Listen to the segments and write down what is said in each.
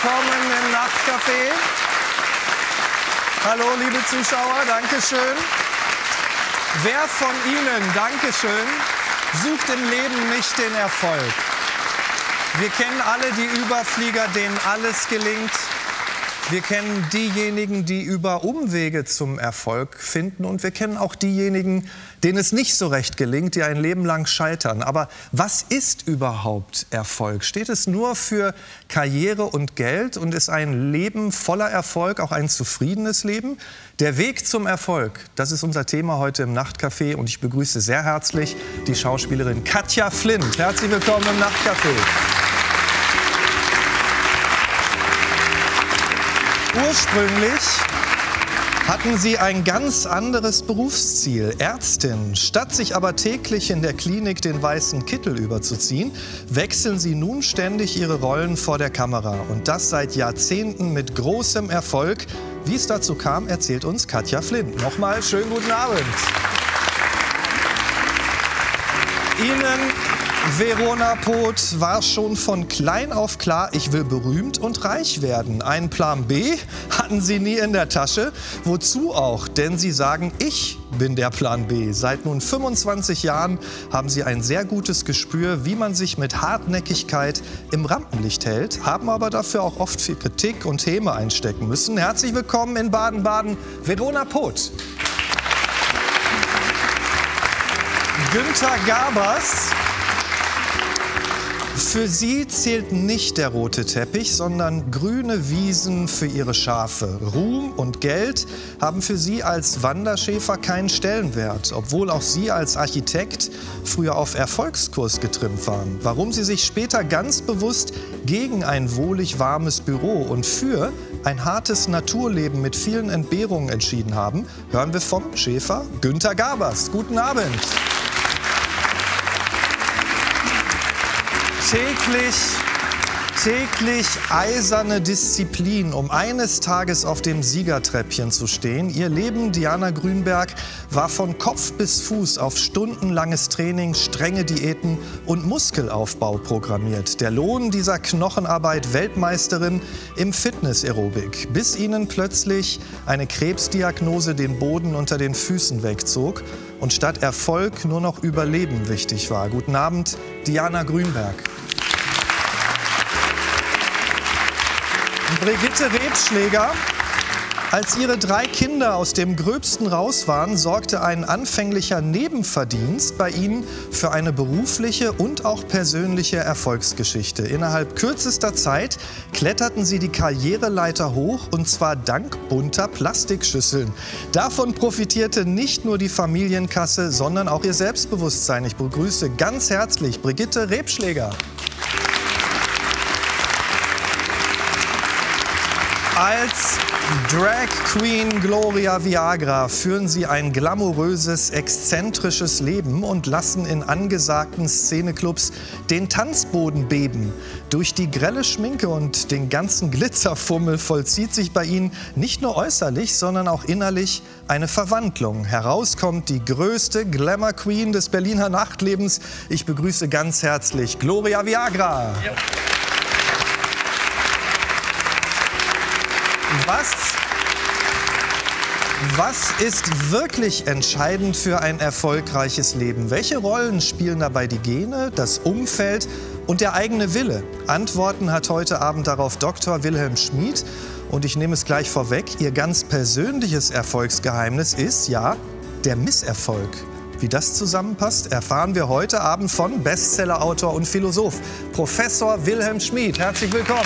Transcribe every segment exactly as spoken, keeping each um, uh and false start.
willkommen im Nachtcafé. Hallo, liebe Zuschauer, danke schön. Wer von Ihnen, danke schön, sucht im Leben nicht den Erfolg? Wir kennen alle die Überflieger, denen alles gelingt. Wir kennen diejenigen, die über Umwege zum Erfolg finden. Und wir kennen auch diejenigen, denen es nicht so recht gelingt, die ein Leben lang scheitern. Aber was ist überhaupt Erfolg? Steht es nur für Karriere und Geld und ist ein Leben voller Erfolg auch ein zufriedenes Leben? Der Weg zum Erfolg, das ist unser Thema heute im Nachtcafé. Und ich begrüße sehr herzlich die Schauspielerin Katja Flint. Herzlich willkommen im Nachtcafé. Ursprünglich hatten sie ein ganz anderes Berufsziel, Ärztin. Statt sich aber täglich in der Klinik den weißen Kittel überzuziehen, wechseln sie nun ständig ihre Rollen vor der Kamera. Und das seit Jahrzehnten mit großem Erfolg. Wie es dazu kam, erzählt uns Katja Flint. Nochmal schönen guten Abend. Ihnen, Verona Poth, war schon von klein auf klar, ich will berühmt und reich werden. Einen Plan B hatten Sie nie in der Tasche. Wozu auch? Denn Sie sagen, ich bin der Plan B. Seit nun fünfundzwanzig Jahren haben Sie ein sehr gutes Gespür, wie man sich mit Hartnäckigkeit im Rampenlicht hält, haben aber dafür auch oft viel Kritik und Häme einstecken müssen. Herzlich willkommen in Baden-Baden, Verona Poth. Günter Gabers. Für sie zählt nicht der rote Teppich, sondern grüne Wiesen für ihre Schafe. Ruhm und Geld haben für sie als Wanderschäfer keinen Stellenwert, obwohl auch sie als Architekt früher auf Erfolgskurs getrimmt waren. Warum sie sich später ganz bewusst gegen ein wohlig warmes Büro und für ein hartes Naturleben mit vielen Entbehrungen entschieden haben, hören wir vom Schäfer Günter Gabers. Guten Abend. Täglich, täglich eiserne Disziplin, um eines Tages auf dem Siegertreppchen zu stehen. Ihr Leben, Diana Grünberg, war von Kopf bis Fuß auf stundenlanges Training, strenge Diäten und Muskelaufbau programmiert. Der Lohn dieser Knochenarbeit Weltmeisterin im Fitness-Aerobik, bis ihnen plötzlich eine Krebsdiagnose den Boden unter den Füßen wegzog und statt Erfolg nur noch Überleben wichtig war. Guten Abend, Diana Grünberg. Brigitte Rebschläger. Als ihre drei Kinder aus dem Gröbsten raus waren, sorgte ein anfänglicher Nebenverdienst bei ihnen für eine berufliche und auch persönliche Erfolgsgeschichte. Innerhalb kürzester Zeit kletterten sie die Karriereleiter hoch, und zwar dank bunter Plastikschüsseln. Davon profitierte nicht nur die Familienkasse, sondern auch ihr Selbstbewusstsein. Ich begrüße ganz herzlich Brigitte Rebschläger. Als Drag Queen Gloria Viagra führen sie ein glamouröses, exzentrisches Leben und lassen in angesagten Szeneclubs den Tanzboden beben. Durch die grelle Schminke und den ganzen Glitzerfummel vollzieht sich bei ihnen nicht nur äußerlich, sondern auch innerlich eine Verwandlung. Heraus kommt die größte Glamour Queen des Berliner Nachtlebens. Ich begrüße ganz herzlich Gloria Viagra. Ja. Was, was ist wirklich entscheidend für ein erfolgreiches Leben? Welche Rollen spielen dabei die Gene, das Umfeld und der eigene Wille? Antworten hat heute Abend darauf Doktor Wilhelm Schmid. Und ich nehme es gleich vorweg, ihr ganz persönliches Erfolgsgeheimnis ist, ja, der Misserfolg. Wie das zusammenpasst, erfahren wir heute Abend von Bestsellerautor und Philosoph Professor Wilhelm Schmid. Herzlich willkommen.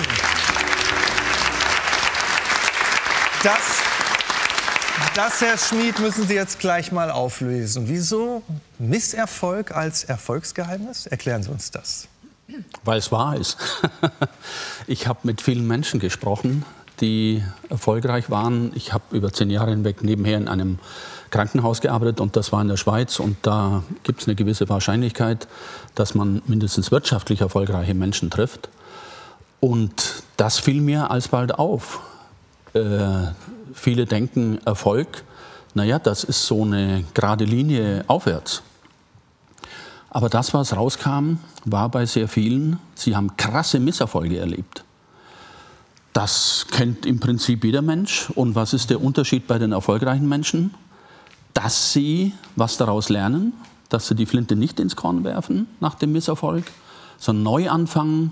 Das, das, Herr Schmid, müssen Sie jetzt gleich mal auflösen. Wieso Misserfolg als Erfolgsgeheimnis? Erklären Sie uns das. Weil es wahr ist. Ich habe mit vielen Menschen gesprochen, die erfolgreich waren. Ich habe über zehn Jahre hinweg nebenher in einem Krankenhaus gearbeitet, und das war in der Schweiz. Und da gibt es eine gewisse Wahrscheinlichkeit, dass man mindestens wirtschaftlich erfolgreiche Menschen trifft. Und das fiel mir alsbald auf. Äh, viele denken, Erfolg, naja, das ist so eine gerade Linie aufwärts. Aber das, was rauskam, war bei sehr vielen, sie haben krasse Misserfolge erlebt. Das kennt im Prinzip jeder Mensch. Und was ist der Unterschied bei den erfolgreichen Menschen? Dass sie was daraus lernen, dass sie die Flinte nicht ins Korn werfen nach dem Misserfolg, sondern neu anfangen,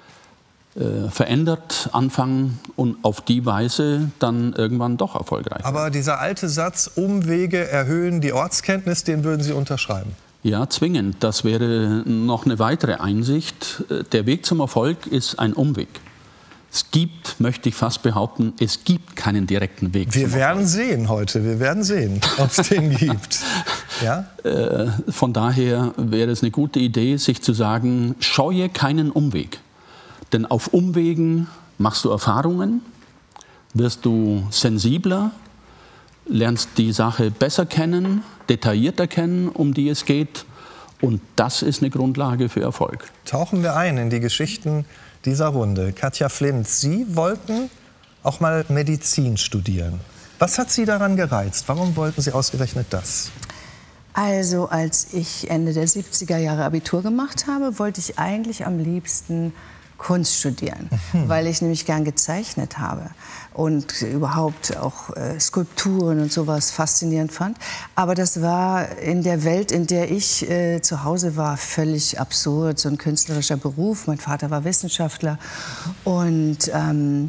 äh, verändert anfangen und auf die Weise dann irgendwann doch erfolgreich. Aber dieser alte Satz, Umwege erhöhen die Ortskenntnis, den würden Sie unterschreiben? Ja, zwingend. Das wäre noch eine weitere Einsicht. Der Weg zum Erfolg ist ein Umweg. Es gibt, möchte ich fast behaupten, es gibt keinen direkten Weg. Wir werden sehen heute, wir werden sehen, ob es den gibt. Ja? Äh, von daher wäre es eine gute Idee, sich zu sagen, scheue keinen Umweg. Denn auf Umwegen machst du Erfahrungen, wirst du sensibler, lernst die Sache besser kennen, detaillierter kennen, um die es geht. Und das ist eine Grundlage für Erfolg. Tauchen wir ein in die Geschichten dieser Runde. Katja Flint, Sie wollten auch mal Medizin studieren. Was hat Sie daran gereizt? Warum wollten Sie ausgerechnet das? Also als ich Ende der siebziger Jahre Abitur gemacht habe, wollte ich eigentlich am liebsten Kunst studieren, mhm. weil ich nämlich gern gezeichnet habe und überhaupt auch äh, Skulpturen und sowas faszinierend fand. Aber das war in der Welt, in der ich äh, zu Hause war, völlig absurd, so ein künstlerischer Beruf. Mein Vater war Wissenschaftler und ähm,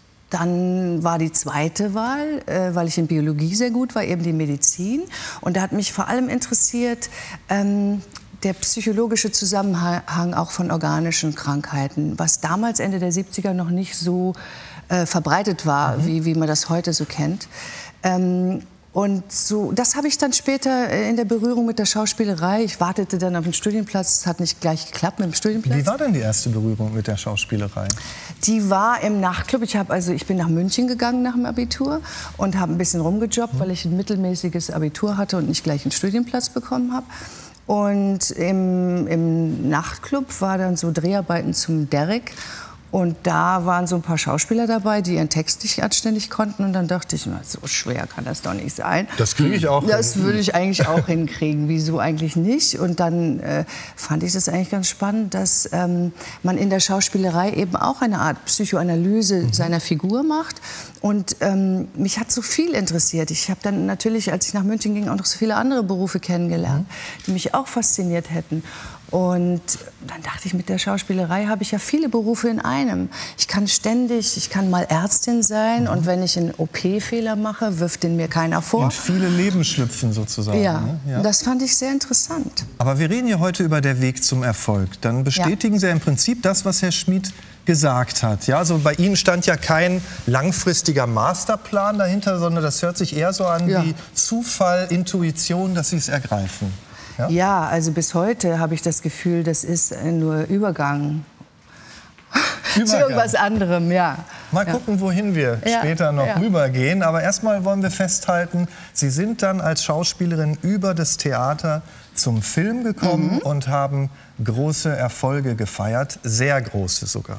dann war die zweite Wahl, äh, weil ich in Biologie sehr gut war, eben die Medizin. Und da hat mich vor allem interessiert, ähm, der psychologische Zusammenhang auch von organischen Krankheiten, was damals Ende der siebziger noch nicht so äh, verbreitet war, mhm. wie, wie man das heute so kennt. Ähm, und so, das habe ich dann später in der Berührung mit der Schauspielerei. Ich wartete dann auf den Studienplatz, es hat nicht gleich geklappt mit dem Studienplatz. Wie war denn die erste Berührung mit der Schauspielerei? Die war im Nachtclub. Ich, hab also, ich bin nach München gegangen nach dem Abitur und habe ein bisschen rumgejobbt, mhm. weil ich ein mittelmäßiges Abitur hatte und nicht gleich einen Studienplatz bekommen habe. Und im, im Nachtclub war dann so Dreharbeiten zum Derrick. Und da waren so ein paar Schauspieler dabei, die ihren Text nicht anständig konnten. Und dann dachte ich, na, so schwer kann das doch nicht sein. Das kriege ich auch hin. Das würde ich eigentlich auch hinkriegen. Wieso eigentlich nicht? Und dann äh, fand ich das eigentlich ganz spannend, dass ähm, man in der Schauspielerei eben auch eine Art Psychoanalyse mhm. seiner Figur macht. Und ähm, mich hat so viel interessiert. Ich habe dann natürlich, als ich nach München ging, auch noch so viele andere Berufe kennengelernt, mhm. die mich auch fasziniert hätten. Und dann dachte ich, mit der Schauspielerei habe ich ja viele Berufe in einem. Ich kann ständig, ich kann mal Ärztin sein mhm. und wenn ich einen O P-Fehler mache, wirft den mir keiner vor. Und viele Leben schlüpfen sozusagen. Ja, ne? Ja, das fand ich sehr interessant. Aber wir reden ja heute über den Weg zum Erfolg. Dann bestätigen ja. Sie ja im Prinzip das, was Herr Schmid gesagt hat. Ja, also bei Ihnen stand ja kein langfristiger Masterplan dahinter, sondern das hört sich eher so an ja. wie Zufall, Intuition, dass Sie es ergreifen. Ja? Ja, also bis heute habe ich das Gefühl, das ist nur Übergang. Übergang. Zu irgendwas anderem, ja. Mal gucken, wohin wir ja. später noch ja. rübergehen. Aber erstmal wollen wir festhalten, Sie sind dann als Schauspielerin über das Theater zum Film gekommen mhm. und haben große Erfolge gefeiert, sehr große sogar.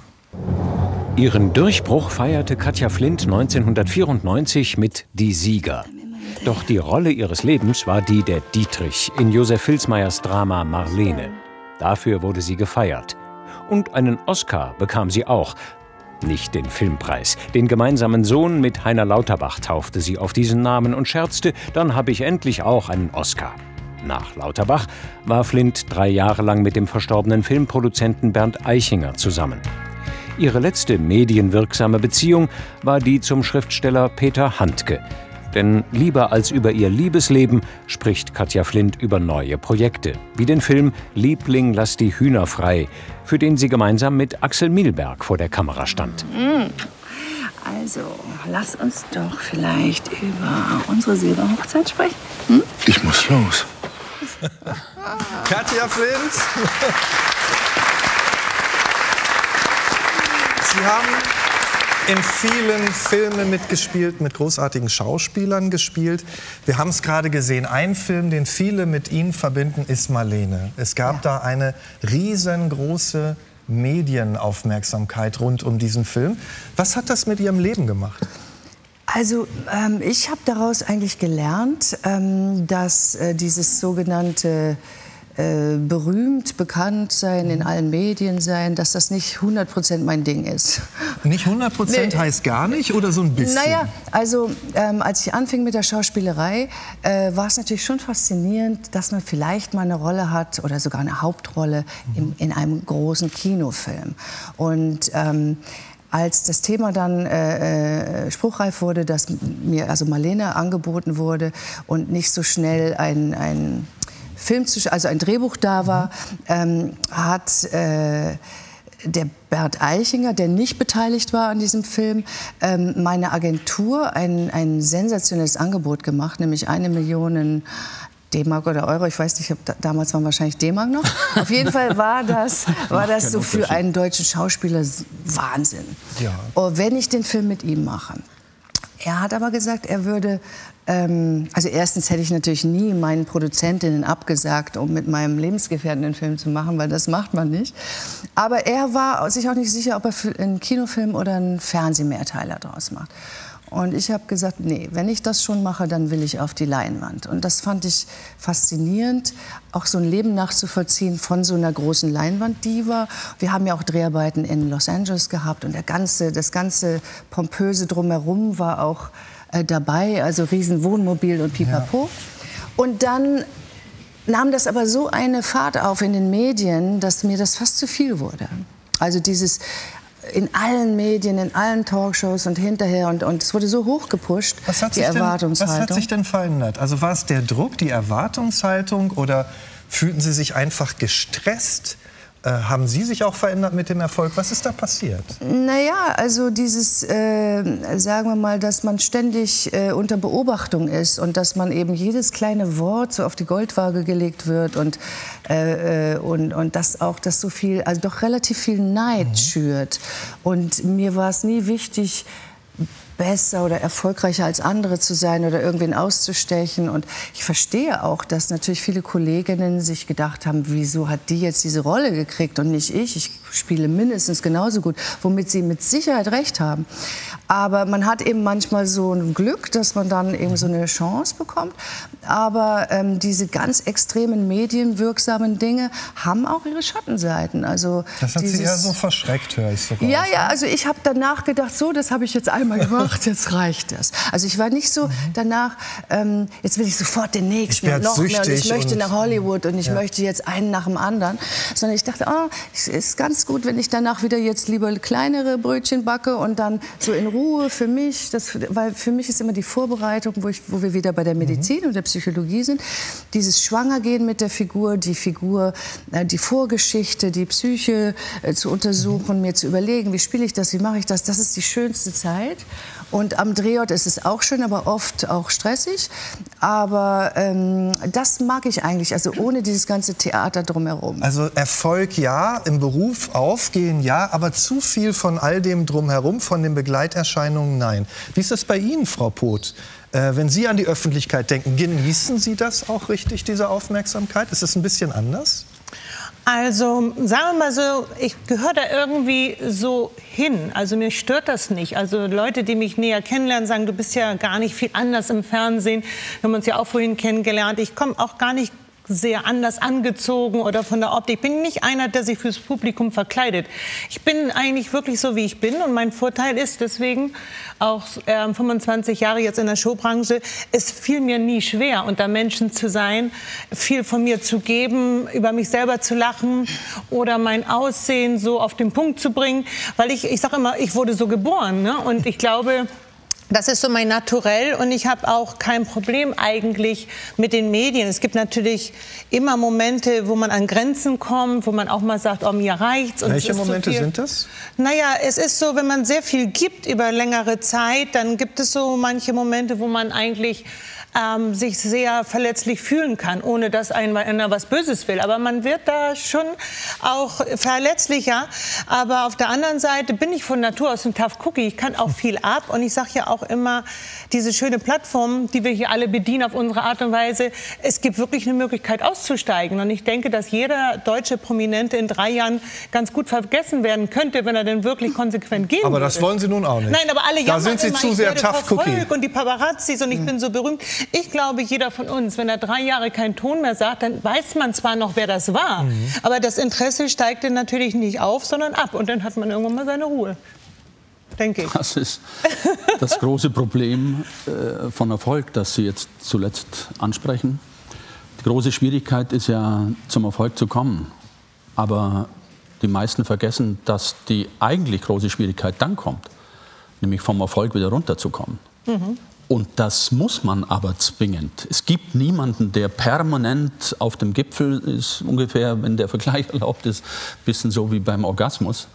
Ihren Durchbruch feierte Katja Flint neunzehnhundertvierundneunzig mit Die Sieger. Doch die Rolle ihres Lebens war die der Dietrich in Josef Vilsmeyers Drama Marlene. Dafür wurde sie gefeiert. Und einen Oscar bekam sie auch. Nicht den Filmpreis. Den gemeinsamen Sohn mit Heiner Lauterbach taufte sie auf diesen Namen und scherzte, dann habe ich endlich auch einen Oscar. Nach Lauterbach war Flint drei Jahre lang mit dem verstorbenen Filmproduzenten Bernd Eichinger zusammen. Ihre letzte medienwirksame Beziehung war die zum Schriftsteller Peter Handke. Denn lieber als über ihr Liebesleben spricht Katja Flint über neue Projekte, wie den Film Liebling, lass die Hühner frei, für den sie gemeinsam mit Axel Milberg vor der Kamera stand. Also, lass uns doch vielleicht über unsere Silberhochzeit sprechen. Hm? Ich muss los. Katja Flint. Sie haben in vielen Filmen mitgespielt, mit großartigen Schauspielern gespielt. Wir haben es gerade gesehen, ein Film, den viele mit Ihnen verbinden, ist Marlene. Es gab ja. da eine riesengroße Medienaufmerksamkeit rund um diesen Film. Was hat das mit Ihrem Leben gemacht? Also ähm, ich habe daraus eigentlich gelernt, ähm, dass äh, dieses sogenannte äh, berühmt, bekannt sein, in allen Medien sein, dass das nicht hundert Prozent mein Ding ist. Nicht hundert Prozent nee. heißt gar nicht oder so ein bisschen? Naja, also ähm, als ich anfing mit der Schauspielerei, äh, war es natürlich schon faszinierend, dass man vielleicht mal eine Rolle hat oder sogar eine Hauptrolle im, in einem großen Kinofilm. Und ähm, als das Thema dann äh, äh, spruchreif wurde, dass mir also Marlene angeboten wurde und nicht so schnell ein, ein Film, zu, also ein Drehbuch da war, ähm, hat äh, der Bernd Eichinger, der nicht beteiligt war an diesem Film, ähm, meine Agentur ein, ein sensationelles Angebot gemacht, nämlich eine Million D-Mark oder Euro, ich weiß nicht, da, damals waren wahrscheinlich D-Mark noch. Auf jeden Fall war das, war das so für einen deutschen Schauspieler Wahnsinn. Ja. Und wenn ich den Film mit ihm mache. Er hat aber gesagt, er würde, ähm, also erstens hätte ich natürlich nie meinen Produzentinnen abgesagt, um mit meinem Lebensgefährten den Film zu machen, weil das macht man nicht. Aber er war sich auch nicht sicher, ob er einen Kinofilm oder einen Fernsehmehrteiler daraus macht. Und ich habe gesagt, nee, wenn ich das schon mache, dann will ich auf die Leinwand. Und das fand ich faszinierend, auch so ein Leben nachzuvollziehen von so einer großen Leinwanddiva. Wir haben ja auch Dreharbeiten in Los Angeles gehabt und der ganze, das ganze Pompöse drumherum war auch äh, dabei, also Riesenwohnmobil und Pipapo. Ja. Und dann nahm das aber so eine Fahrt auf in den Medien, dass mir das fast zu viel wurde. Also dieses in allen Medien, in allen Talkshows und hinterher. Und, und es wurde so hoch gepusht, die Erwartungshaltung. Was hat sich denn verändert? Also war es der Druck, die Erwartungshaltung oder fühlten Sie sich einfach gestresst? Äh, haben Sie sich auch verändert mit dem Erfolg? Was ist da passiert? Naja, also dieses, äh, sagen wir mal, dass man ständig äh, unter Beobachtung ist und dass man eben jedes kleine Wort so auf die Goldwaage gelegt wird und, äh, und, und dass auch das so viel, also doch relativ viel Neid mhm. schürt. Und mir war es nie wichtig, besser oder erfolgreicher als andere zu sein oder irgendwen auszustechen. Und ich verstehe auch, dass natürlich viele Kolleginnen sich gedacht haben, wieso hat die jetzt diese Rolle gekriegt und nicht ich? Ich spiele mindestens genauso gut, womit sie mit Sicherheit recht haben. Aber man hat eben manchmal so ein Glück, dass man dann eben so eine Chance bekommt. Aber ähm, diese ganz extremen medienwirksamen Dinge haben auch ihre Schattenseiten. Also das hat dieses, Sie eher so verschreckt, höre ich sogar. Ja, ja, also ich habe danach gedacht, so, das habe ich jetzt einmal gemacht, jetzt reicht das. Also ich war nicht so mhm. danach, ähm, jetzt will ich sofort den nächsten und noch mehr und ich möchte und nach Hollywood und ich ja. möchte jetzt einen nach dem anderen. Sondern ich dachte, oh, es ist ganz gut, wenn ich danach wieder jetzt lieber kleinere Brötchen backe und dann so in Ruhe für mich, das, weil für mich ist immer die Vorbereitung, wo, ich, wo wir wieder bei der Medizin mhm. und der Psychologie sind, dieses Schwangergehen mit der Figur, die Figur, äh, die Vorgeschichte, die Psyche äh, zu untersuchen, mhm. mir zu überlegen, wie spiele ich das, wie mache ich das, das ist die schönste Zeit. Und am Drehort ist es auch schön, aber oft auch stressig. Aber ähm, das mag ich eigentlich, also ohne dieses ganze Theater drumherum. Also Erfolg ja, im Beruf aufgehen ja, aber zu viel von all dem drumherum, von den Begleiterscheinungen nein. Wie ist das bei Ihnen, Frau Poth? Äh, wenn Sie an die Öffentlichkeit denken, genießen Sie das auch richtig, diese Aufmerksamkeit? Ist es ein bisschen anders? Also sagen wir mal so, ich gehöre da irgendwie so hin. Also mir stört das nicht. Also Leute, die mich näher kennenlernen, sagen, du bist ja gar nicht viel anders im Fernsehen. Wir haben uns ja auch vorhin kennengelernt. Ich komme auch gar nicht sehr anders angezogen oder von der Optik. Ich bin nicht einer, der sich fürs Publikum verkleidet. Ich bin eigentlich wirklich so, wie ich bin. Und mein Vorteil ist deswegen auch äh, fünfundzwanzig Jahre jetzt in der Showbranche, es fiel mir nie schwer, unter Menschen zu sein, viel von mir zu geben, über mich selber zu lachen oder mein Aussehen so auf den Punkt zu bringen. Weil ich, ich sage immer, ich wurde so geboren. Ne? Und ich glaube, das ist so mein Naturell und ich habe auch kein Problem eigentlich mit den Medien. Es gibt natürlich immer Momente, wo man an Grenzen kommt, wo man auch mal sagt, oh, mir reicht's. Und welche es ist Momente so viel. sind das? Naja, es ist so, wenn man sehr viel gibt über längere Zeit, dann gibt es so manche Momente, wo man eigentlich ähm, sich sehr verletzlich fühlen kann, ohne dass einer was Böses will. Aber man wird da schon auch verletzlicher. Aber auf der anderen Seite bin ich von Natur aus ein Tough Cookie. Ich kann auch viel ab und ich sage ja auch immer, diese schöne Plattform, die wir hier alle bedienen auf unsere Art und Weise, es gibt wirklich eine Möglichkeit auszusteigen. Und ich denke, dass jeder deutsche Prominente in drei Jahren ganz gut vergessen werden könnte, wenn er denn wirklich konsequent gehen würde. Aber das wollen Sie nun auch nicht. Nein, aber alle jammern da sind Sie immer, zu sehr Tough Cookie. Und die Paparazzis und ich bin so berühmt. Ich glaube, jeder von uns, wenn er drei Jahre keinen Ton mehr sagt, dann weiß man zwar noch, wer das war, mhm. aber das Interesse steigt dann natürlich nicht auf, sondern ab. Und dann hat man irgendwann mal seine Ruhe. Denke ich. Das ist das große Problem äh, von Erfolg, das Sie jetzt zuletzt ansprechen. Die große Schwierigkeit ist ja, zum Erfolg zu kommen. Aber die meisten vergessen, dass die eigentlich große Schwierigkeit dann kommt, nämlich vom Erfolg wieder runterzukommen. Mhm. Und das muss man aber zwingend. Es gibt niemanden, der permanent auf dem Gipfel ist, ungefähr, wenn der Vergleich erlaubt ist, ein bisschen so wie beim Orgasmus.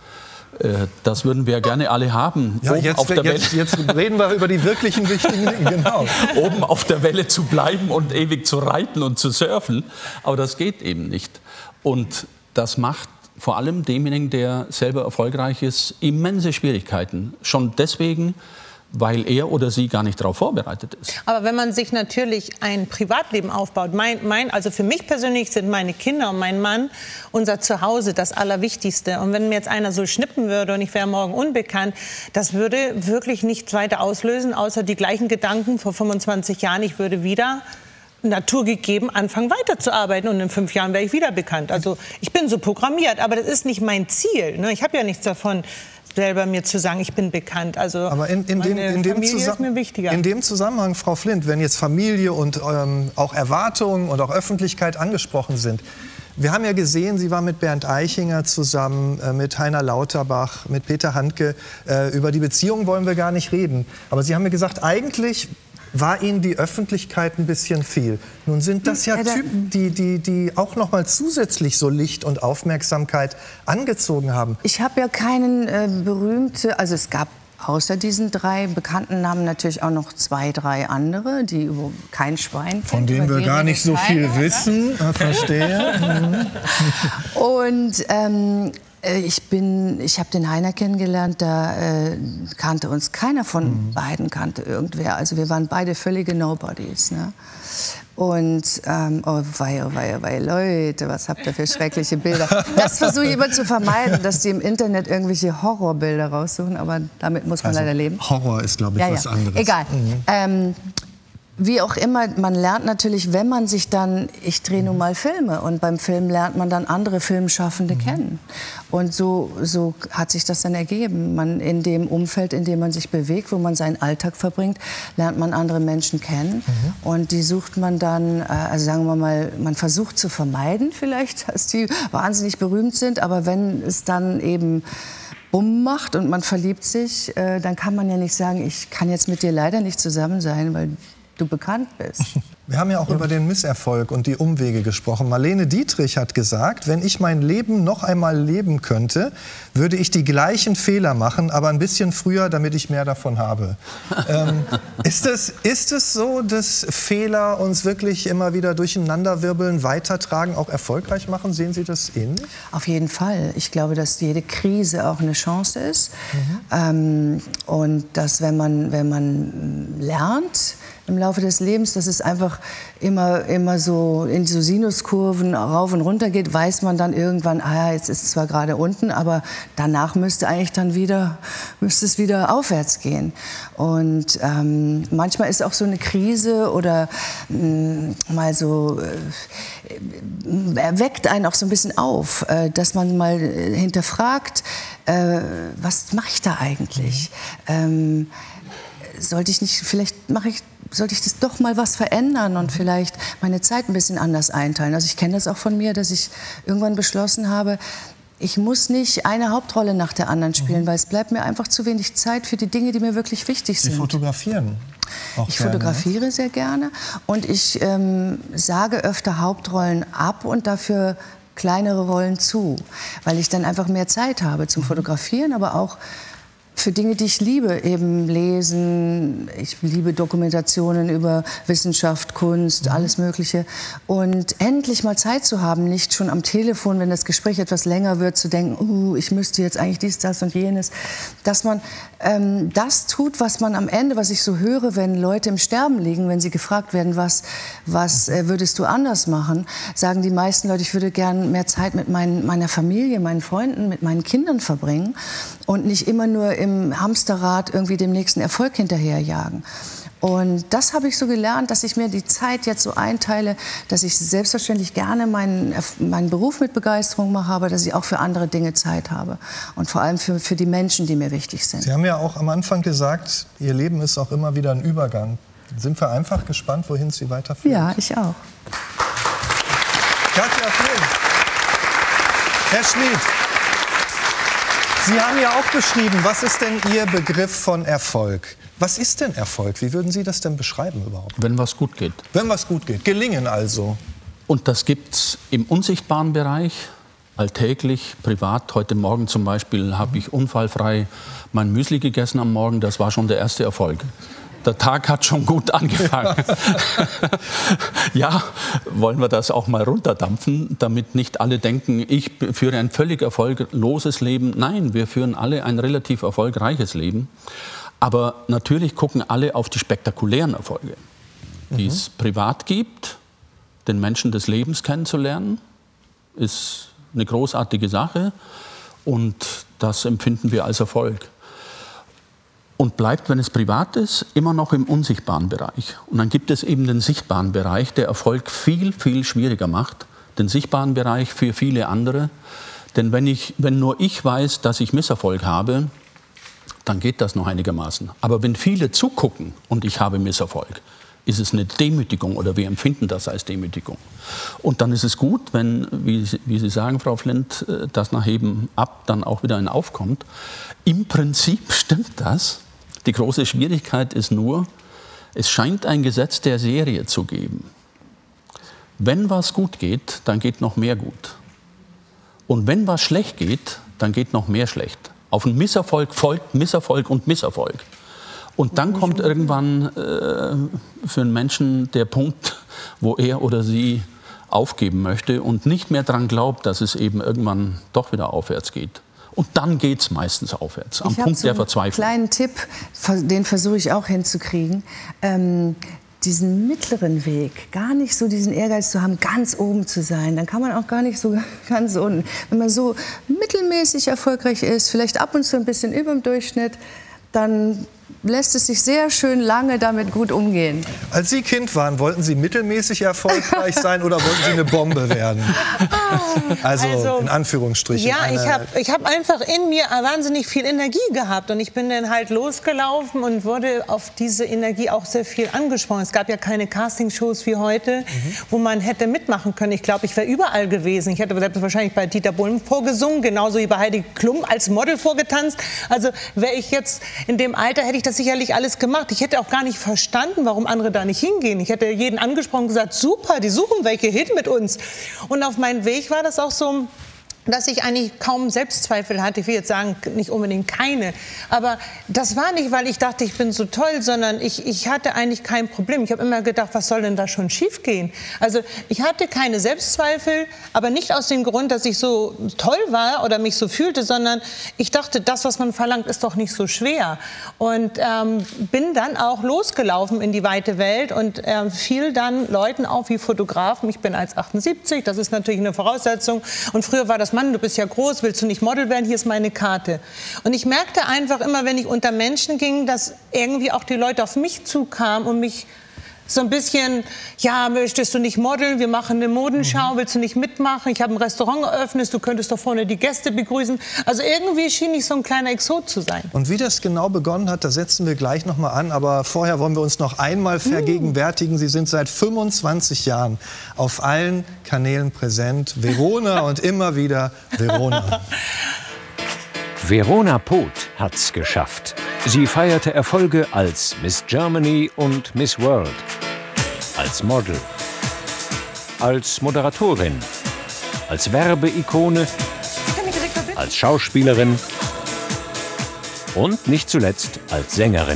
Das würden wir gerne alle haben. Ja, jetzt, auf der jetzt, jetzt reden wir über die wirklichen wichtigen Dinge. Genau. Oben auf der Welle zu bleiben und ewig zu reiten und zu surfen. Aber das geht eben nicht. Und das macht vor allem demjenigen, der selber erfolgreich ist, immense Schwierigkeiten. Schon deswegen, weil er oder sie gar nicht darauf vorbereitet ist. Aber wenn man sich natürlich ein Privatleben aufbaut, mein, mein, also für mich persönlich sind meine Kinder und mein Mann unser Zuhause das Allerwichtigste. Und wenn mir jetzt einer so schnippen würde und ich wäre morgen unbekannt, das würde wirklich nichts weiter auslösen, außer die gleichen Gedanken vor fünfundzwanzig Jahren, ich würde wieder naturgegeben anfangen weiterzuarbeiten und in fünf Jahren wäre ich wieder bekannt. Also ich bin so programmiert, aber das ist nicht mein Ziel. Ne? Ich habe ja nichts davon, selber mir zu sagen, ich bin bekannt. Also aber in, in, dem, in, dem ist mir wichtiger. in dem Zusammenhang, Frau Flindt, wenn jetzt Familie und ähm, auch Erwartungen und auch Öffentlichkeit angesprochen sind, wir haben ja gesehen, Sie war mit Bernd Eichinger zusammen, äh, mit Heiner Lauterbach, mit Peter Handke. Äh, über die Beziehung wollen wir gar nicht reden. Aber Sie haben mir gesagt, eigentlich war Ihnen die Öffentlichkeit ein bisschen viel. Nun sind das ja Typen, die, die, die auch noch mal zusätzlich so Licht und Aufmerksamkeit angezogen haben. Ich habe ja keinen äh, berühmte, also es gab außer diesen drei bekannten Namen natürlich auch noch zwei, drei andere, die wo kein Schwein kennt. Von denen wir gar nicht so viel wissen, verstehe. Und ähm, Ich bin, ich habe den Heiner kennengelernt, da äh, kannte uns keiner von mhm. beiden, kannte irgendwer. Also wir waren beide völlige Nobodies. Ne? Und, ähm, oh wei, oh wei, oh wei, Leute, was habt ihr für schreckliche Bilder. Das versuche ich immer zu vermeiden, dass die im Internet irgendwelche Horrorbilder raussuchen, aber damit muss man also, leider leben. Horror ist, glaube ich, ja, was ja. anderes. Egal. Mhm. Ähm, Wie auch immer, man lernt natürlich, wenn man sich dann, ich drehe nun mal Filme und beim Film lernt man dann andere Filmschaffende mhm. kennen. Und so, so hat sich das dann ergeben. Man in dem Umfeld, in dem man sich bewegt, wo man seinen Alltag verbringt, lernt man andere Menschen kennen. Mhm. Und die sucht man dann, also sagen wir mal, man versucht zu vermeiden vielleicht, dass die wahnsinnig berühmt sind. Aber wenn es dann eben Bumm macht und man verliebt sich, dann kann man ja nicht sagen, ich kann jetzt mit dir leider nicht zusammen sein, weil du bekannt bist. Wir haben ja auch ja. über den Misserfolg und die Umwege gesprochen. Marlene Dietrich hat gesagt, wenn ich mein Leben noch einmal leben könnte, würde ich die gleichen Fehler machen, aber ein bisschen früher, damit ich mehr davon habe. ähm, ist es, ist es so, dass Fehler uns wirklich immer wieder durcheinanderwirbeln, weitertragen, auch erfolgreich machen? Sehen Sie das ähnlich? Auf jeden Fall. Ich glaube, dass jede Krise auch eine Chance ist. Mhm. Ähm, und dass, wenn man, wenn man lernt, im Laufe des Lebens, dass es einfach immer, immer so in so Sinuskurven rauf und runter geht, weiß man dann irgendwann, ah, jetzt ist es zwar gerade unten, aber danach müsste eigentlich dann wieder, müsste es wieder aufwärts gehen. Und ähm, manchmal ist auch so eine Krise oder mh, mal so, äh, erweckt einen auch so ein bisschen auf, äh, dass man mal hinterfragt, äh, was mache ich da eigentlich? Mhm. Ähm, sollte ich nicht, vielleicht mache ich sollte ich das doch mal was verändern und vielleicht meine Zeit ein bisschen anders einteilen. Also ich kenne das auch von mir, dass ich irgendwann beschlossen habe, ich muss nicht eine Hauptrolle nach der anderen spielen, mhm. weil es bleibt mir einfach zu wenig Zeit für die Dinge, die mir wirklich wichtig sind. Sie fotografieren auch Ich gerne, fotografiere sehr gerne und ich ähm, sage öfter Hauptrollen ab und dafür kleinere Rollen zu, weil ich dann einfach mehr Zeit habe zum Fotografieren, aber auch für Dinge, die ich liebe, eben lesen, ich liebe Dokumentationen über Wissenschaft, Kunst, mhm. alles Mögliche. Und endlich mal Zeit zu haben, nicht schon am Telefon, wenn das Gespräch etwas länger wird, zu denken, uh, ich müsste jetzt eigentlich dies, das und jenes. Dass man ähm, das tut, was man am Ende, was ich so höre, wenn Leute im Sterben liegen, wenn sie gefragt werden, was, was äh, würdest du anders machen, sagen die meisten Leute, ich würde gern mehr Zeit mit mein, meiner Familie, meinen Freunden, mit meinen Kindern verbringen und nicht immer nur im Hamsterrad irgendwie dem nächsten Erfolg hinterherjagen. Und das habe ich so gelernt, dass ich mir die Zeit jetzt so einteile, dass ich selbstverständlich gerne meinen, meinen Beruf mit Begeisterung mache, aber dass ich auch für andere Dinge Zeit habe. Und vor allem für, für die Menschen, die mir wichtig sind. Sie haben ja auch am Anfang gesagt, Ihr Leben ist auch immer wieder ein Übergang. Sind wir einfach gespannt, wohin es Sie weiterführt? Ja, ich auch. Katja Flint. Herr Schmid, Sie haben ja auch beschrieben, was ist denn Ihr Begriff von Erfolg? Was ist denn Erfolg? Wie würden Sie das denn beschreiben überhaupt? Wenn was gut geht. Wenn was gut geht. Gelingen also. Und das gibt es im unsichtbaren Bereich, alltäglich, privat. Heute Morgen zum Beispiel habe ich unfallfrei mein Müsli gegessen am Morgen. Das war schon der erste Erfolg. Der Tag hat schon gut angefangen. Ja, wollen wir das auch mal runterdampfen, damit nicht alle denken, ich führe ein völlig erfolgloses Leben. Nein, wir führen alle ein relativ erfolgreiches Leben. Aber natürlich gucken alle auf die spektakulären Erfolge, die mhm. es privat gibt. Den Menschen des Lebens kennenzulernen, ist eine großartige Sache. Und das empfinden wir als Erfolg. Und bleibt, wenn es privat ist, immer noch im unsichtbaren Bereich. Und dann gibt es eben den sichtbaren Bereich, der Erfolg viel, viel schwieriger macht. Den sichtbaren Bereich für viele andere. Denn wenn, ich, wenn nur ich weiß, dass ich Misserfolg habe, dann geht das noch einigermaßen. Aber wenn viele zugucken und ich habe Misserfolg, ist es eine Demütigung oder wir empfinden das als Demütigung. Und dann ist es gut, wenn, wie Sie, wie Sie sagen, Frau Flint, das nach Heben ab dann auch wieder ein Aufkommt. Im Prinzip stimmt das. Die große Schwierigkeit ist nur, es scheint ein Gesetz der Serie zu geben. Wenn was gut geht, dann geht noch mehr gut. Und wenn was schlecht geht, dann geht noch mehr schlecht. Auf einen Misserfolg folgt Misserfolg und Misserfolg. Und dann kommt irgendwann äh, für einen Menschen der Punkt, wo er oder sie aufgeben möchte und nicht mehr daran glaubt, dass es eben irgendwann doch wieder aufwärts geht. Und dann geht es meistens aufwärts, am Punkt so der Verzweiflung. Einen kleinen Tipp, den versuche ich auch hinzukriegen. Ähm, diesen mittleren Weg, gar nicht so diesen Ehrgeiz zu haben, ganz oben zu sein. Dann kann man auch gar nicht so ganz unten. Wenn man so mittelmäßig erfolgreich ist, vielleicht ab und zu ein bisschen über dem Durchschnitt, dann lässt es sich sehr schön lange damit gut umgehen. Als Sie Kind waren, wollten Sie mittelmäßig erfolgreich sein oder wollten Sie eine Bombe werden? Also, also in Anführungsstrichen. Ja, ich habe ich hab einfach in mir wahnsinnig viel Energie gehabt und ich bin dann halt losgelaufen und wurde auf diese Energie auch sehr viel angesprochen. Es gab ja keine Castingshows wie heute, mhm. wo man hätte mitmachen können. Ich glaube, ich wäre überall gewesen. Ich hätte wahrscheinlich bei Dieter Bohlen vorgesungen, genauso wie bei Heidi Klum als Model vorgetanzt. Also wäre ich jetzt in dem Alter, hätte ich das sicherlich alles gemacht. Ich hätte auch gar nicht verstanden, warum andere da nicht hingehen. Ich hätte jeden angesprochen und gesagt, super, die suchen welche hin mit uns. Und auf meinem Weg war das auch so, dass ich eigentlich kaum Selbstzweifel hatte. Ich will jetzt sagen, nicht unbedingt keine. Aber das war nicht, weil ich dachte, ich bin so toll, sondern ich, ich hatte eigentlich kein Problem. Ich habe immer gedacht, was soll denn da schon schief gehen? Also ich hatte keine Selbstzweifel, aber nicht aus dem Grund, dass ich so toll war oder mich so fühlte, sondern ich dachte, das, was man verlangt, ist doch nicht so schwer. Und ähm, bin dann auch losgelaufen in die weite Welt und äh, fiel dann Leuten auf wie Fotografen. Ich bin eins Komma achtundsiebzig, das ist natürlich eine Voraussetzung. Und früher war das Mann, du bist ja groß, willst du nicht Model werden? Hier ist meine Karte. Und ich merkte einfach immer, wenn ich unter Menschen ging, dass irgendwie auch die Leute auf mich zukamen und mich so ein bisschen, ja, möchtest du nicht modeln? Wir machen eine Modenschau, willst du nicht mitmachen? Ich habe ein Restaurant eröffnet, du könntest doch vorne die Gäste begrüßen. Also irgendwie schien ich so ein kleiner Exot zu sein. Und wie das genau begonnen hat, da setzen wir gleich noch mal an. Aber vorher wollen wir uns noch einmal vergegenwärtigen. Sie sind seit fünfundzwanzig Jahren auf allen Kanälen präsent. Verona und immer wieder Verona. Verona Poth hat's geschafft. Sie feierte Erfolge als Miss Germany und Miss World, als Model, als Moderatorin, als Werbeikone, als Schauspielerin und nicht zuletzt als Sängerin.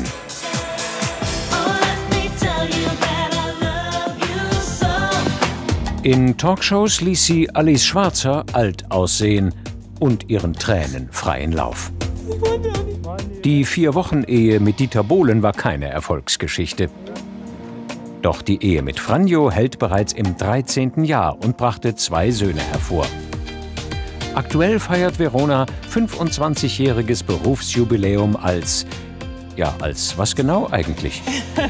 In Talkshows ließ sie Alice Schwarzer alt aussehen und ihren Tränen freien Lauf. Die Vier-Wochen-Ehe mit Dieter Bohlen war keine Erfolgsgeschichte. Doch die Ehe mit Franjo hält bereits im dreizehnten Jahr und brachte zwei Söhne hervor. Aktuell feiert Verona fünfundzwanzigjähriges Berufsjubiläum als Ja, als was genau eigentlich? Als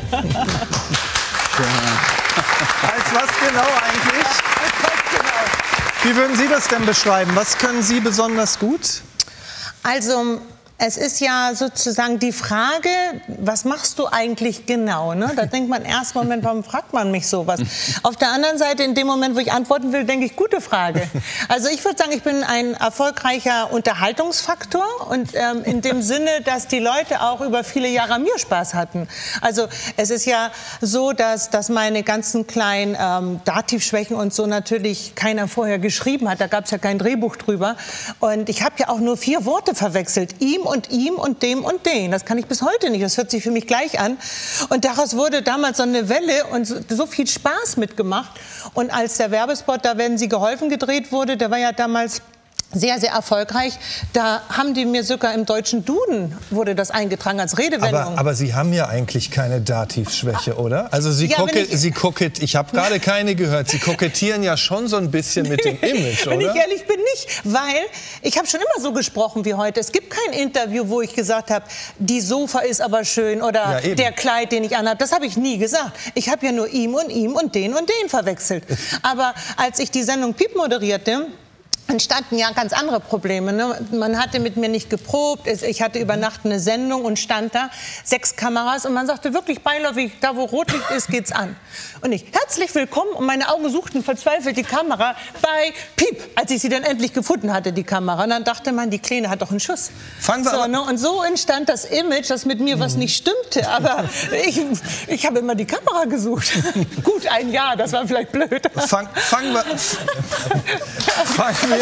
was genau eigentlich? Wie würden Sie das denn beschreiben? Was können Sie besonders gut? Also, es ist ja sozusagen die Frage, was machst du eigentlich genau? Ne? Da denkt man erst, Moment, warum fragt man mich sowas? Auf der anderen Seite, in dem Moment, wo ich antworten will, denke ich, gute Frage. Also ich würde sagen, ich bin ein erfolgreicher Unterhaltungsfaktor und ähm, in dem Sinne, dass die Leute auch über viele Jahre an mir Spaß hatten. Also es ist ja so, dass, dass meine ganzen kleinen ähm, Dativschwächen und so natürlich keiner vorher geschrieben hat. Da gab es ja kein Drehbuch drüber. Und ich habe ja auch nur vier Worte verwechselt. Ihm und ihm und dem und den. Das kann ich bis heute nicht. Das hört sich für mich gleich an. Und daraus wurde damals so eine Welle und so, so viel Spaß mitgemacht. Und als der Werbespot, da werden Sie geholfen, gedreht wurde, der war ja damals sehr, sehr erfolgreich. Da haben die mir sogar im deutschen Duden wurde das eingetragen als Redewendung. Aber, aber Sie haben ja eigentlich keine Dativschwäche, oder? Also Sie, Ja, koke, wenn ich- Sie kokett, ich habe gerade keine gehört. Sie kokettieren ja schon so ein bisschen mit dem Image, Wenn oder? ich ehrlich bin, nicht. Weil ich habe schon immer so gesprochen wie heute. Es gibt kein Interview, wo ich gesagt habe, die Sofa ist aber schön Ja, oder eben. der Kleid, den ich anhabe. Das habe ich nie gesagt. Ich habe ja nur ihm und ihm und den und den verwechselt. Aber als ich die Sendung Piep moderierte, entstanden ja ganz andere Probleme. Ne? Man hatte mit mir nicht geprobt, es- ich hatte über Nacht eine Sendung und stand da, sechs Kameras und man sagte wirklich beiläufig, da wo Rotlicht ist, geht's an. Und ich, herzlich willkommen und meine Augen suchten verzweifelt die Kamera bei Piep, als ich sie dann endlich gefunden hatte, die Kamera. Und dann dachte man, die Kleine hat doch einen Schuss. Fangen wir so, aber- ne? Und so entstand das Image, dass mit mir was nicht stimmte, aber ich, ich habe immer die Kamera gesucht. Gut, ein Jahr, das war vielleicht blöd. Fang, fangen wir... fangen wir...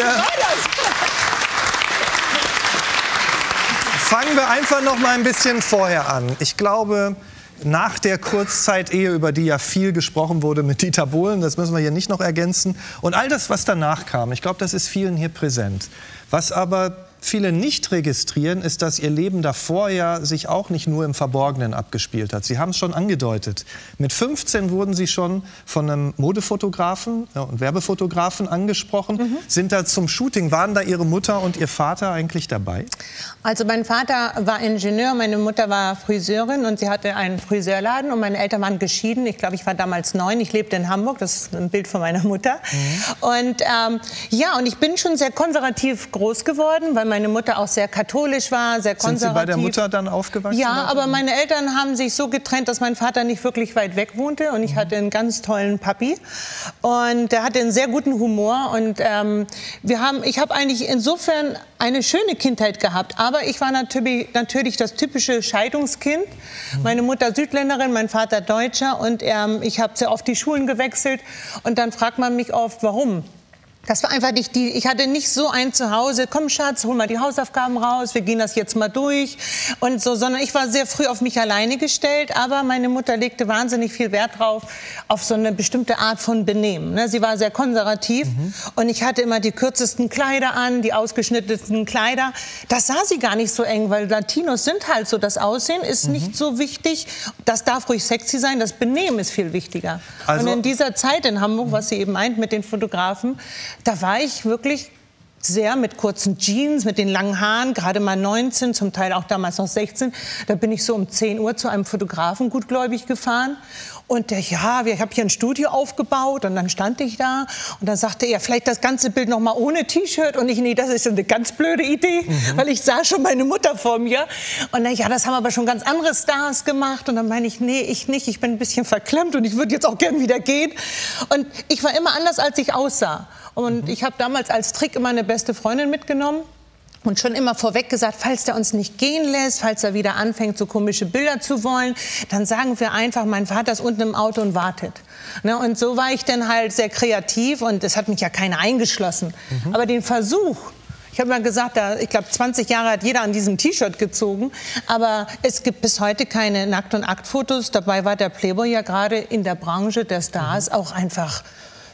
Fangen wir einfach noch mal ein bisschen vorher an. Ich glaube, nach der Kurzzeit-Ehe, über die ja viel gesprochen wurde mit Dieter Bohlen, das müssen wir hier nicht noch ergänzen, und all das, was danach kam, ich glaube, das ist vielen hier präsent. Was aber viele nicht registrieren, ist, dass ihr Leben davor ja sich auch nicht nur im Verborgenen abgespielt hat. Sie haben es schon angedeutet. Mit fünfzehn wurden Sie schon von einem Modefotografen ja, und Werbefotografen angesprochen. Mhm. Sind da zum Shooting, waren da Ihre Mutter und Ihr Vater eigentlich dabei? Also mein Vater war Ingenieur, meine Mutter war Friseurin und sie hatte einen Friseurladen und meine Eltern waren geschieden. Ich glaube, ich war damals neun, ich lebte in Hamburg, das ist ein Bild von meiner Mutter. Mhm. Und ähm, ja, und ich bin schon sehr konservativ groß geworden, weil meine Mutter auch sehr katholisch war, sehr konservativ. Sind Sie bei der Mutter dann aufgewachsen? Ja, aber meine Eltern haben sich so getrennt, dass mein Vater nicht wirklich weit weg wohnte und ich Mhm. hatte einen ganz tollen Papi und der hatte einen sehr guten Humor und ähm, wir haben, ich habe eigentlich insofern eine schöne Kindheit gehabt, aber ich war natürlich, natürlich das typische Scheidungskind. Mhm. Meine Mutter Südländerin, mein Vater Deutscher und ähm, ich habe sehr oft die Schulen gewechselt und dann fragt man mich oft, warum? Das war einfach nicht die, ich hatte nicht so ein Zuhause, komm Schatz, hol mal die Hausaufgaben raus, wir gehen das jetzt mal durch und so, sondern ich war sehr früh auf mich alleine gestellt, aber meine Mutter legte wahnsinnig viel Wert drauf, auf so eine bestimmte Art von Benehmen. Ne? Sie war sehr konservativ mhm. und ich hatte immer die kürzesten Kleider an, die ausgeschnittensten Kleider. Das sah sie gar nicht so eng, weil Latinos sind halt so, das Aussehen ist mhm. nicht so wichtig, das darf ruhig sexy sein, das Benehmen ist viel wichtiger. Also, und in dieser Zeit in Hamburg, was sie eben meint mit den Fotografen, da war ich wirklich sehr mit kurzen Jeans, mit den langen Haaren, gerade mal neunzehn, zum Teil auch damals noch sechzehn. Da bin ich so um zehn Uhr zu einem Fotografen gutgläubig gefahren. Und der, ja, ich habe hier ein Studio aufgebaut und dann stand ich da und dann sagte er, vielleicht das ganze Bild noch mal ohne T-Shirt und ich, nee, das ist eine ganz blöde Idee, mhm. weil ich sah schon meine Mutter vor mir und dann, ja, das haben aber schon ganz andere Stars gemacht und dann meine ich, nee, ich nicht, ich bin ein bisschen verklemmt und ich würde jetzt auch gern wieder gehen und ich war immer anders, als ich aussah und mhm. ich habe damals als Trick immer eine beste Freundin mitgenommen. Und schon immer vorweg gesagt, falls der uns nicht gehen lässt, falls er wieder anfängt, so komische Bilder zu wollen, dann sagen wir einfach, mein Vater ist unten im Auto und wartet. Ne, und so war ich dann halt sehr kreativ und es hat mich ja keiner eingeschlossen. Mhm. Aber den Versuch, ich habe mal gesagt, da, ich glaube, zwanzig Jahre hat jeder an diesem T-Shirt gezogen, aber es gibt bis heute keine Nackt- und Aktfotos. Dabei war der Playboy ja gerade in der Branche der Stars mhm. auch einfach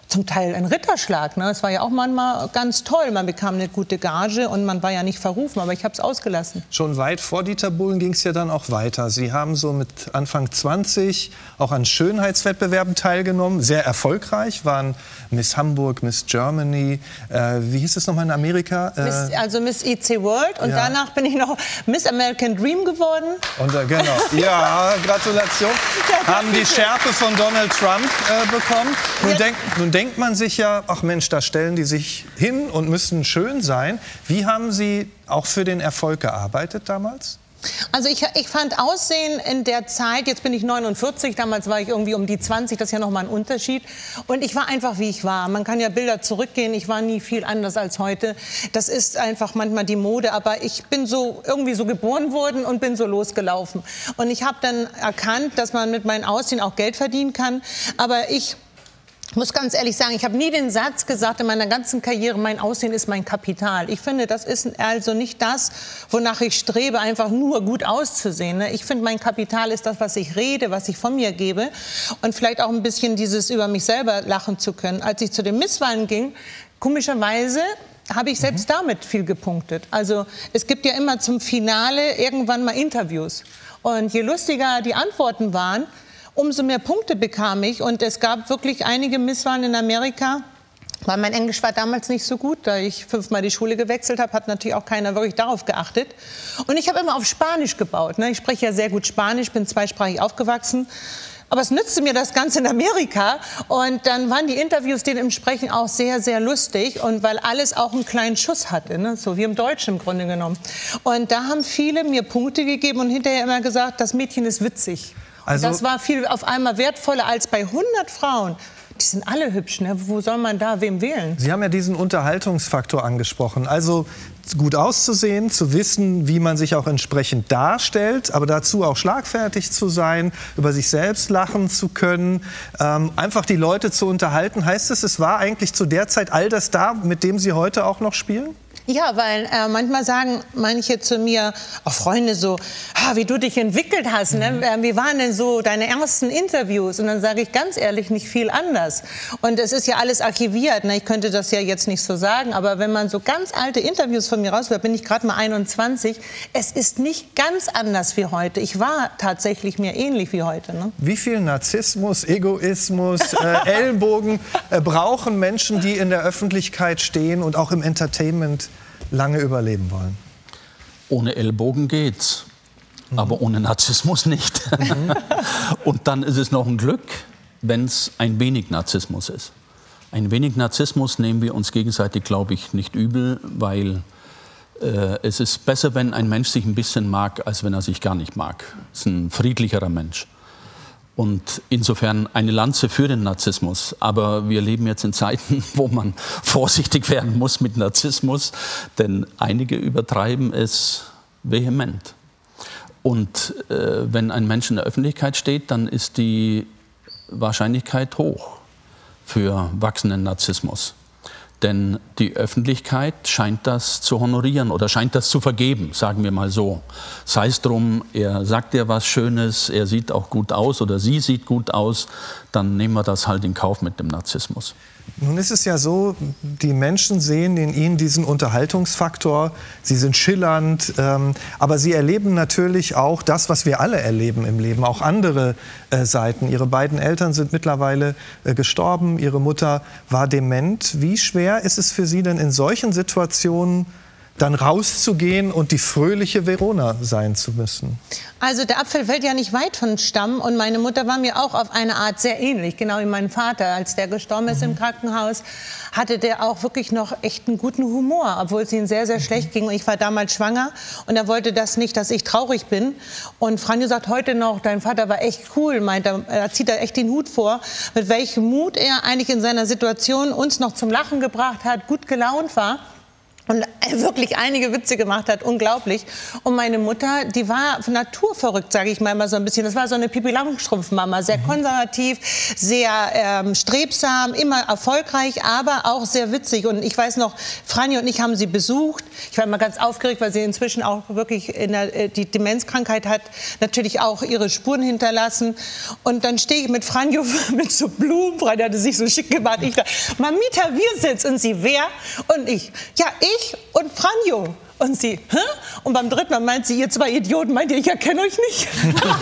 zum Teil ein Ritterschlag. Ne? Es war ja auch manchmal ganz toll. Man bekam eine gute Gage und man war ja nicht verrufen, aber ich habe es ausgelassen. Schon weit vor Dieter Bohlen ging es ja dann auch weiter. Sie haben so mit Anfang zwanzig auch an Schönheitswettbewerben teilgenommen, sehr erfolgreich, waren Miss Hamburg, Miss Germany, äh, wie hieß es nochmal in Amerika? Äh, Miss, also Miss E C World und ja. danach bin ich noch Miss American Dream geworden. Und, äh, genau, ja, Gratulation. Haben die Schärpe von Donald Trump äh, bekommen. Nun, denk, nun denkt man sich ja, ach Mensch, da stellen die sich hin und müssen schön sein. Wie haben Sie auch für den Erfolg gearbeitet damals? Also ich, ich fand Aussehen in der Zeit, jetzt bin ich neunundvierzig, damals war ich irgendwie um die zwanzig, das ist ja noch mal ein Unterschied. Und ich war einfach, wie ich war. Man kann ja Bilder zurückgehen, ich war nie viel anders als heute. Das ist einfach manchmal die Mode, aber ich bin so irgendwie so geboren worden und bin so losgelaufen. Und ich habe dann erkannt, dass man mit meinem Aussehen auch Geld verdienen kann. Aber ich Ich muss ganz ehrlich sagen, ich habe nie den Satz gesagt in meiner ganzen Karriere, mein Aussehen ist mein Kapital. Ich finde, das ist also nicht das, wonach ich strebe, einfach nur gut auszusehen. Ich finde, mein Kapital ist das, was ich rede, was ich von mir gebe und vielleicht auch ein bisschen dieses über mich selber lachen zu können. Als ich zu den Misswahlen ging, komischerweise habe ich selbst damit viel gepunktet. Also es gibt ja immer zum Finale irgendwann mal Interviews. Und je lustiger die Antworten waren, umso mehr Punkte bekam ich. Und es gab wirklich einige Misswahlen in Amerika, weil mein Englisch war damals nicht so gut. Da ich fünfmal die Schule gewechselt habe, hat natürlich auch keiner wirklich darauf geachtet. Und ich habe immer auf Spanisch gebaut. Ich spreche ja sehr gut Spanisch, bin zweisprachig aufgewachsen. Aber es nützte mir das Ganze in Amerika. Und dann waren die Interviews dementsprechend auch sehr, sehr lustig. Und weil alles auch einen kleinen Schuss hatte, ne? So wie im Deutschen im Grunde genommen. Und da haben viele mir Punkte gegeben und hinterher immer gesagt, das Mädchen ist witzig. Also, das war viel auf einmal wertvoller als bei hundert Frauen. Die sind alle hübsch, ne? Wo soll man da wem wählen? Sie haben ja diesen Unterhaltungsfaktor angesprochen. Also gut auszusehen, zu wissen, wie man sich auch entsprechend darstellt, aber dazu auch schlagfertig zu sein, über sich selbst lachen zu können, ähm, einfach die Leute zu unterhalten. Heißt es, es war eigentlich zu der Zeit all das da, mit dem Sie heute auch noch spielen? Ja, weil äh, manchmal sagen manche zu mir, auch Freunde so, ah, wie du dich entwickelt hast, ne? Mhm. Wie waren denn so deine ersten Interviews? Und dann sage ich ganz ehrlich, nicht viel anders. Und es ist ja alles archiviert, ne? Ich könnte das ja jetzt nicht so sagen, aber wenn man so ganz alte Interviews von mir raushört, bin ich gerade mal einundzwanzig, es ist nicht ganz anders wie heute. Ich war tatsächlich mir ähnlich wie heute. Ne? Wie viel Narzissmus, Egoismus, äh, Ellenbogen äh, brauchen Menschen, die in der Öffentlichkeit stehen und auch im Entertainment lange überleben wollen? Ohne Ellbogen geht's, mhm. aber ohne Narzissmus nicht. Mhm. Und dann ist es noch ein Glück, wenn es ein wenig Narzissmus ist. Ein wenig Narzissmus nehmen wir uns gegenseitig, glaube ich, nicht übel, weil äh, es ist besser, wenn ein Mensch sich ein bisschen mag, als wenn er sich gar nicht mag. Es ist ein friedlicherer Mensch. Und insofern eine Lanze für den Narzissmus. Aber wir leben jetzt in Zeiten, wo man vorsichtig werden muss mit Narzissmus, denn einige übertreiben es vehement. Und äh, wenn ein Mensch in der Öffentlichkeit steht, dann ist die Wahrscheinlichkeit hoch für wachsenden Narzissmus. Denn die Öffentlichkeit scheint das zu honorieren oder scheint das zu vergeben, sagen wir mal so. Sei es drum, er sagt dir was Schönes, er sieht auch gut aus oder sie sieht gut aus, dann nehmen wir das halt in Kauf mit dem Narzissmus. Nun ist es ja so, die Menschen sehen in Ihnen diesen Unterhaltungsfaktor, Sie sind schillernd, ähm, aber Sie erleben natürlich auch das, was wir alle erleben im Leben, auch andere äh, Seiten. Ihre beiden Eltern sind mittlerweile äh, gestorben, Ihre Mutter war dement. Wie schwer ist es für Sie denn in solchen Situationen, dann rauszugehen und die fröhliche Verona sein zu müssen? Also der Apfel fällt ja nicht weit von Stamm und meine Mutter war mir auch auf eine Art sehr ähnlich, genau wie mein Vater. Als der gestorben ist mhm. im Krankenhaus, hatte der auch wirklich noch echt einen guten Humor, obwohl es ihm sehr, sehr schlecht ging. Und ich war damals schwanger und er wollte das nicht, dass ich traurig bin. Und Franjo sagt heute noch, dein Vater war echt cool, meint er, er zieht da echt den Hut vor, mit welchem Mut er eigentlich in seiner Situation uns noch zum Lachen gebracht hat, gut gelaunt war. und wirklich einige Witze gemacht hat, unglaublich. Und meine Mutter, die war naturverrückt, sage ich mal, mal so ein bisschen. Das war so eine Pippi Langstrumpf-Mama, sehr konservativ, sehr ähm, strebsam, immer erfolgreich, aber auch sehr witzig. Und ich weiß noch, Franjo und ich haben sie besucht. Ich war immer ganz aufgeregt, weil sie inzwischen auch wirklich in der, die Demenzkrankheit hat, natürlich auch ihre Spuren hinterlassen. Und dann stehe ich mit Franjo mit so Blumen, Franjo hatte sich so schick gemacht. Ich dachte, Mamita, wir sind's. Und sie, wer? Und ich, ja, ich und Franjo. Und sie, hä? Und beim dritten Mal meint sie, ihr zwei Idioten, meint ihr, ich erkenne euch nicht? Und dann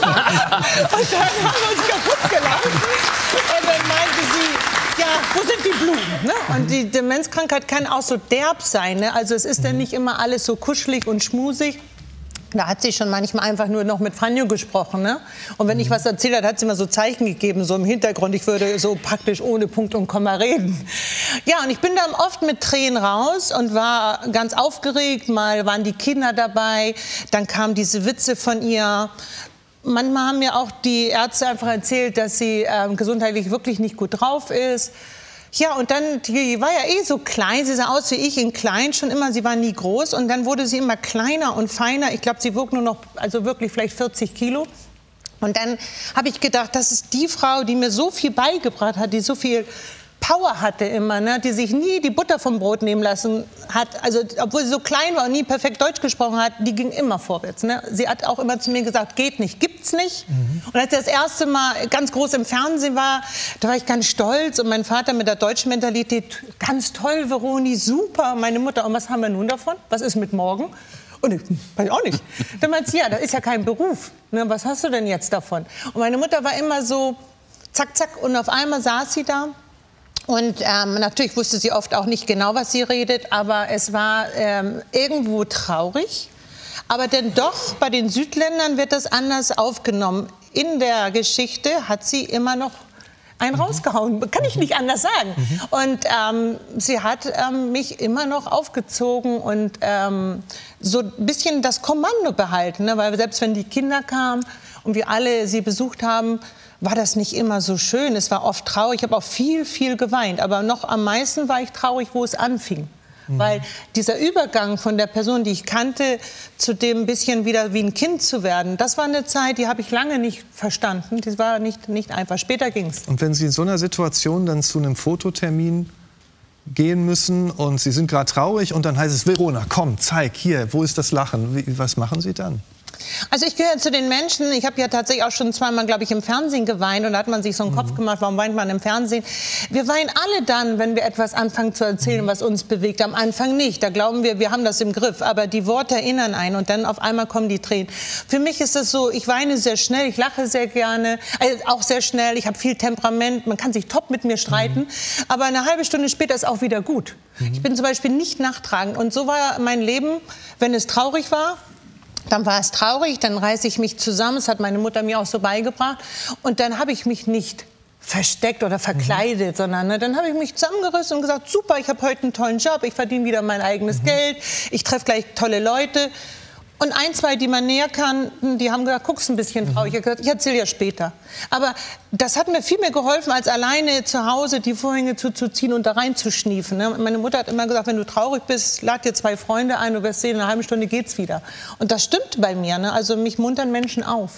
haben wir uns kaputt gelacht. Und dann meinte sie, ja, wo sind die Blumen? Ne? Und die Demenzkrankheit kann auch so derb sein. Ne? Also es ist dann nicht immer alles so kuschelig und schmusig. Da hat sie schon manchmal einfach nur noch mit Franjo gesprochen. Ne? Und wenn ich was erzählt habe, hat sie immer so Zeichen gegeben, so im Hintergrund. Ich würde so praktisch ohne Punkt und Komma reden. Ja, und ich bin dann oft mit Tränen raus und war ganz aufgeregt. Mal waren die Kinder dabei, dann kamen diese Witze von ihr. Manchmal haben mir auch die Ärzte einfach erzählt, dass sie äh, gesundheitlich wirklich nicht gut drauf ist. Ja, und dann, die war ja eh so klein, sie sah aus wie ich in klein schon immer, sie war nie groß und dann wurde sie immer kleiner und feiner. Ich glaube, sie wog nur noch, also wirklich vielleicht vierzig Kilo. Und dann habe ich gedacht, das ist die Frau, die mir so viel beigebracht hat, die so viel Power hatte immer, ne, die sich nie die Butter vom Brot nehmen lassen hat. Also, obwohl sie so klein war und nie perfekt Deutsch gesprochen hat, die ging immer vorwärts. Ne? Sie hat auch immer zu mir gesagt, geht nicht, gibt's nicht. Mhm. Und als sie das erste Mal ganz groß im Fernsehen war, da war ich ganz stolz. Und mein Vater mit der deutschen Mentalität, ganz toll, Veroni, super. Und meine Mutter, und was haben wir nun davon? Was ist mit morgen? Und ich weiß ich auch nicht. Dann meinte sie, ja, das ist ja kein Beruf. Ne, was hast du denn jetzt davon? Und meine Mutter war immer so, zack, zack. Und auf einmal saß sie da. Und ähm, natürlich wusste sie oft auch nicht genau, was sie redet, aber es war ähm, irgendwo traurig. Aber denn doch, bei den Südländern wird das anders aufgenommen. In der Geschichte hat sie immer noch einen mhm. rausgehauen, kann ich nicht anders sagen. Mhm. Und ähm, sie hat ähm, mich immer noch aufgezogen und ähm, so ein bisschen das Kommando behalten. Ne? Weil selbst wenn die Kinder kamen und wir alle sie besucht haben, war das nicht immer so schön. Es war oft traurig. Ich habe auch viel, viel geweint. Aber noch am meisten war ich traurig, wo es anfing. Mhm. Weil dieser Übergang von der Person, die ich kannte, zu dem ein bisschen wieder wie ein Kind zu werden, das war eine Zeit, die habe ich lange nicht verstanden. Das war nicht, nicht einfach. Später ging es. Und wenn Sie in so einer Situation dann zu einem Fototermin gehen müssen und Sie sind gerade traurig und dann heißt es, Verona, komm, zeig, hier, wo ist das Lachen? Wie, was machen Sie dann? Also ich gehöre zu den Menschen, ich habe ja tatsächlich auch schon zweimal, glaube ich, im Fernsehen geweint und da hat man sich so einen mhm. Kopf gemacht, warum weint man im Fernsehen? Wir weinen alle dann, wenn wir etwas anfangen zu erzählen, was uns bewegt. Am Anfang nicht, da glauben wir, wir haben das im Griff, aber die Worte erinnern einen und dann auf einmal kommen die Tränen. Für mich ist das so, ich weine sehr schnell, ich lache sehr gerne, also auch sehr schnell, ich habe viel Temperament, man kann sich top mit mir streiten, mhm. aber eine halbe Stunde später ist auch wieder gut. Mhm. Ich bin zum Beispiel nicht nachtragend und so war mein Leben, wenn es traurig war. Dann war es traurig, dann reiße ich mich zusammen, das hat meine Mutter mir auch so beigebracht. Und dann habe ich mich nicht versteckt oder verkleidet, mhm. sondern ne, dann habe ich mich zusammengerissen und gesagt, super, ich habe heute einen tollen Job, ich verdiene wieder mein eigenes mhm. Geld, ich treffe gleich tolle Leute. Und ein, zwei, die man näher kannten, die haben gesagt, guck's ein bisschen traurig. Ich habe gesagt, ich erzähle ja später. Aber das hat mir viel mehr geholfen, als alleine zu Hause die Vorhänge zuzuziehen und da reinzuschniefen. Ne? Meine Mutter hat immer gesagt, wenn du traurig bist, lad dir zwei Freunde ein, du wirst sehen, in einer halben Stunde geht's wieder. Und das stimmt bei mir. Ne? Also mich muntern Menschen auf.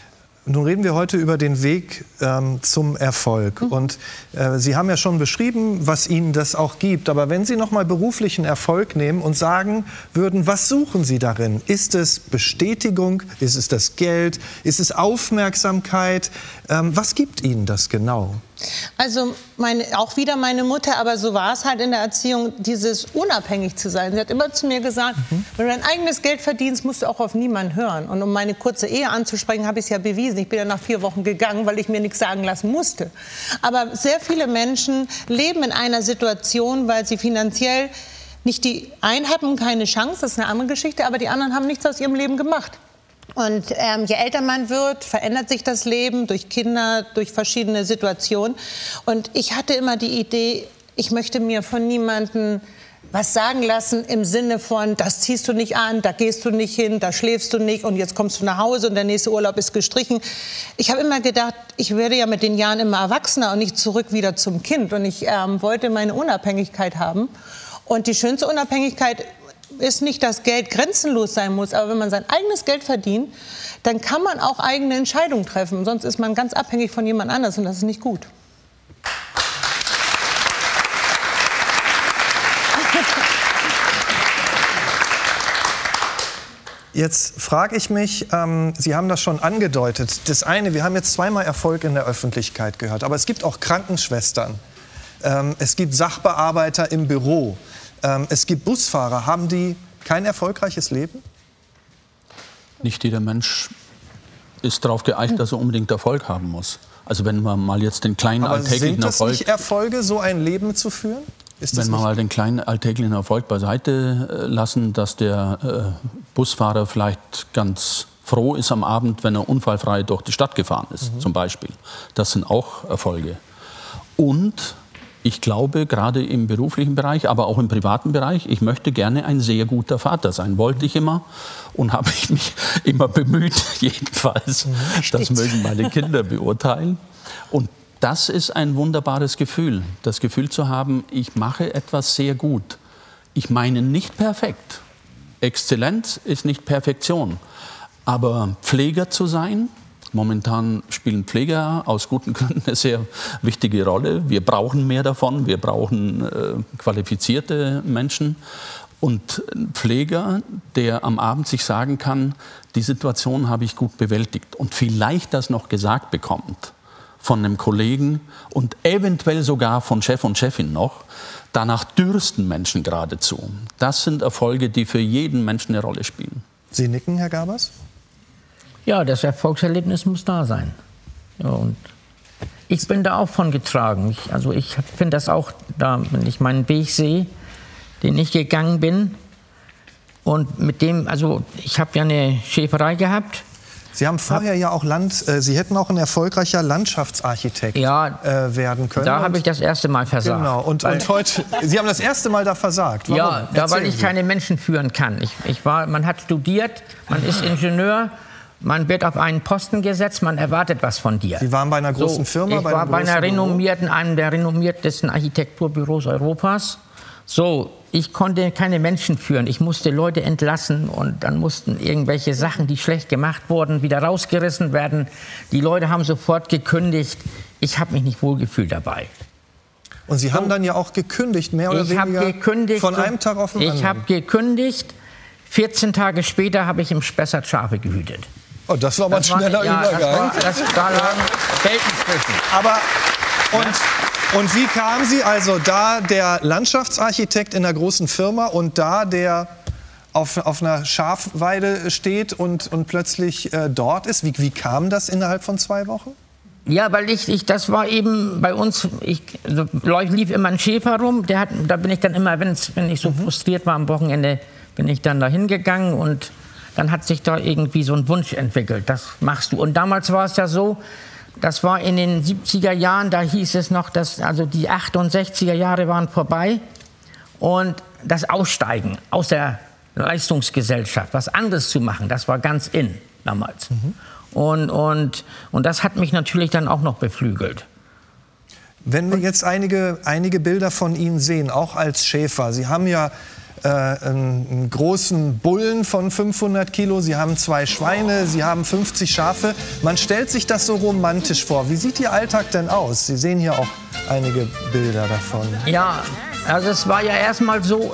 Nun reden wir heute über den Weg ähm, zum Erfolg. Mhm. Und äh, Sie haben ja schon beschrieben, was Ihnen das auch gibt. Aber wenn Sie noch mal beruflichen Erfolg nehmen und sagen würden, was suchen Sie darin? Ist es Bestätigung? Ist es das Geld? Ist es Aufmerksamkeit? Ähm, was gibt Ihnen das genau? Also meine, auch wieder meine Mutter, aber so war es halt in der Erziehung, dieses unabhängig zu sein. Sie hat immer zu mir gesagt, mhm. wenn du dein eigenes Geld verdienst, musst du auch auf niemanden hören. Und um meine kurze Ehe anzusprechen, habe ich es ja bewiesen. Ich bin ja nach vier Wochen gegangen, weil ich mir nichts sagen lassen musste. Aber sehr viele Menschen leben in einer Situation, weil sie finanziell nicht die einen hatten keine Chance, das ist eine andere Geschichte, aber die anderen haben nichts aus ihrem Leben gemacht. Und ähm, je älter man wird, verändert sich das Leben durch Kinder, durch verschiedene Situationen. Und ich hatte immer die Idee, ich möchte mir von niemandem was sagen lassen im Sinne von, das ziehst du nicht an, da gehst du nicht hin, da schläfst du nicht und jetzt kommst du nach Hause und der nächste Urlaub ist gestrichen. Ich habe immer gedacht, ich werde ja mit den Jahren immer erwachsener und nicht zurück wieder zum Kind. Und ich ähm, wollte meine Unabhängigkeit haben. Und die schönste Unabhängigkeit ist nicht, dass Geld grenzenlos sein muss, aber wenn man sein eigenes Geld verdient, dann kann man auch eigene Entscheidungen treffen. Sonst ist man ganz abhängig von jemand anders und das ist nicht gut. Jetzt frage ich mich, ähm, Sie haben das schon angedeutet, das eine, wir haben jetzt zweimal Erfolg in der Öffentlichkeit gehört, aber es gibt auch Krankenschwestern, ähm, es gibt Sachbearbeiter im Büro, ähm, es gibt Busfahrer. Haben die kein erfolgreiches Leben? Nicht jeder Mensch ist darauf geeicht, dass er unbedingt Erfolg haben muss. Also wenn man mal jetzt den kleinen aber alltäglichen Erfolg... sind das nicht Erfolge, so ein Leben zu führen? Ist das wenn wir nicht? mal den kleinen alltäglichen Erfolg beiseite lassen, dass der äh, Busfahrer vielleicht ganz froh ist am Abend, wenn er unfallfrei durch die Stadt gefahren ist, mhm. zum Beispiel. Das sind auch Erfolge. Und ich glaube, gerade im beruflichen Bereich, aber auch im privaten Bereich, ich möchte gerne ein sehr guter Vater sein. Wollte ich immer und habe ich mich immer bemüht, jedenfalls. Mhm. Das mögen meine Kinder beurteilen. Und das ist ein wunderbares Gefühl, das Gefühl zu haben, ich mache etwas sehr gut. Ich meine nicht perfekt. Exzellenz ist nicht Perfektion. Aber Pfleger zu sein, momentan spielen Pfleger aus guten Gründen eine sehr wichtige Rolle. Wir brauchen mehr davon, wir brauchen äh, qualifizierte Menschen. Und ein Pfleger, der am Abend sich sagen kann, die Situation habe ich gut bewältigt und vielleicht das noch gesagt bekommt von einem Kollegen und eventuell sogar von Chef und Chefin noch. Danach dürsten Menschen geradezu. Das sind Erfolge, die für jeden Menschen eine Rolle spielen. Sie nicken, Herr Gabers? Ja, das Erfolgserlebnis muss da sein. Ja, und ich bin da auch von getragen. Ich, also ich finde das auch, da, wenn ich meinen Weg sehe, den ich gegangen bin. Und mit dem, also ich habe ja eine Schäferei gehabt. Sie haben vorher ja auch Land, äh, Sie hätten auch ein erfolgreicher Landschaftsarchitekt ja, äh, werden können. Da habe ich das erste Mal versagt. Genau, und, und heute, Sie haben das erste Mal da versagt. Warum? Ja, da, weil ich Sie. keine Menschen führen kann. Ich, ich war, man hat studiert, man ist Ingenieur, man wird auf einen Posten gesetzt, man erwartet was von dir. Sie waren bei einer großen so, Firma? Ich bei war einem bei einer Büro? renommierten, einem der renommiertesten Architekturbüros Europas. So, ich konnte keine Menschen führen. Ich musste Leute entlassen und dann mussten irgendwelche Sachen, die schlecht gemacht wurden, wieder rausgerissen werden. Die Leute haben sofort gekündigt. Ich habe mich nicht wohlgefühlt dabei. Und Sie haben so, dann ja auch gekündigt, mehr oder ich weniger gekündigt, von einem Tag auf den anderen? Ich habe gekündigt. vierzehn Tage später habe ich im Spessart Schafe gehütet. Oh, das war mal ein schneller ja, Übergang. Das war, das, da lagen Welten zwischen. Aber, und, und wie kam Sie, also da der Landschaftsarchitekt in einer großen Firma und da der auf, auf einer Schafweide steht und, und plötzlich äh, dort ist, wie, wie kam das innerhalb von zwei Wochen? Ja, weil ich, ich das war eben bei uns, ich, also, lief immer ein Schäfer rum, der hat, da bin ich dann immer, wenn's, wenn ich so mhm. frustriert war am Wochenende, bin ich dann da hingegangen und dann hat sich da irgendwie so ein Wunsch entwickelt, das machst du. Und damals war es ja so, das war in den siebziger Jahren, da hieß es noch, dass also die achtundsechziger Jahre waren vorbei und das Aussteigen aus der Leistungsgesellschaft, was anderes zu machen, das war ganz in damals. Mhm. Und, und, und das hat mich natürlich dann auch noch beflügelt. Wenn wir jetzt einige, einige Bilder von Ihnen sehen, auch als Schäfer, Sie haben ja äh, einen, einen großen Bullen von fünfhundert Kilo, Sie haben zwei Schweine, Sie haben fünfzig Schafe. Man stellt sich das so romantisch vor. Wie sieht Ihr Alltag denn aus? Sie sehen hier auch einige Bilder davon. Ja, also es war ja erstmal so,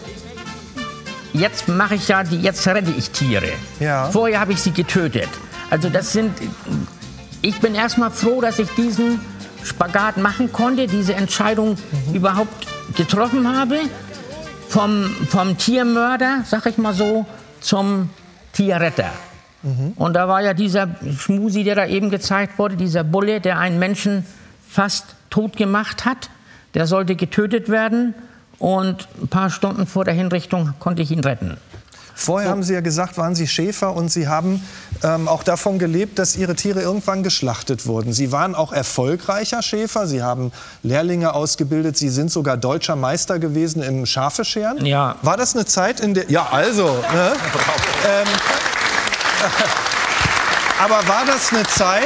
jetzt mache ich ja, die, jetzt rette ich Tiere. Ja. Vorher habe ich sie getötet. Also das sind, ich bin erstmal froh, dass ich diesen Spagat machen konnte, diese Entscheidung mhm. überhaupt getroffen habe. Vom, vom Tiermörder, sag ich mal so, zum Tierretter. Mhm. Und da war ja dieser Schmusi, der da eben gezeigt wurde, dieser Bulle, der einen Menschen fast tot gemacht hat. Der sollte getötet werden und ein paar Stunden vor der Hinrichtung konnte ich ihn retten. Vorher haben Sie ja gesagt, waren Sie Schäfer und Sie haben ähm, auch davon gelebt, dass Ihre Tiere irgendwann geschlachtet wurden. Sie waren auch erfolgreicher Schäfer, Sie haben Lehrlinge ausgebildet, Sie sind sogar deutscher Meister gewesen im Schafescheren. Ja. War das eine Zeit, in der... Ja, also... Ne? ähm, aber war das eine Zeit,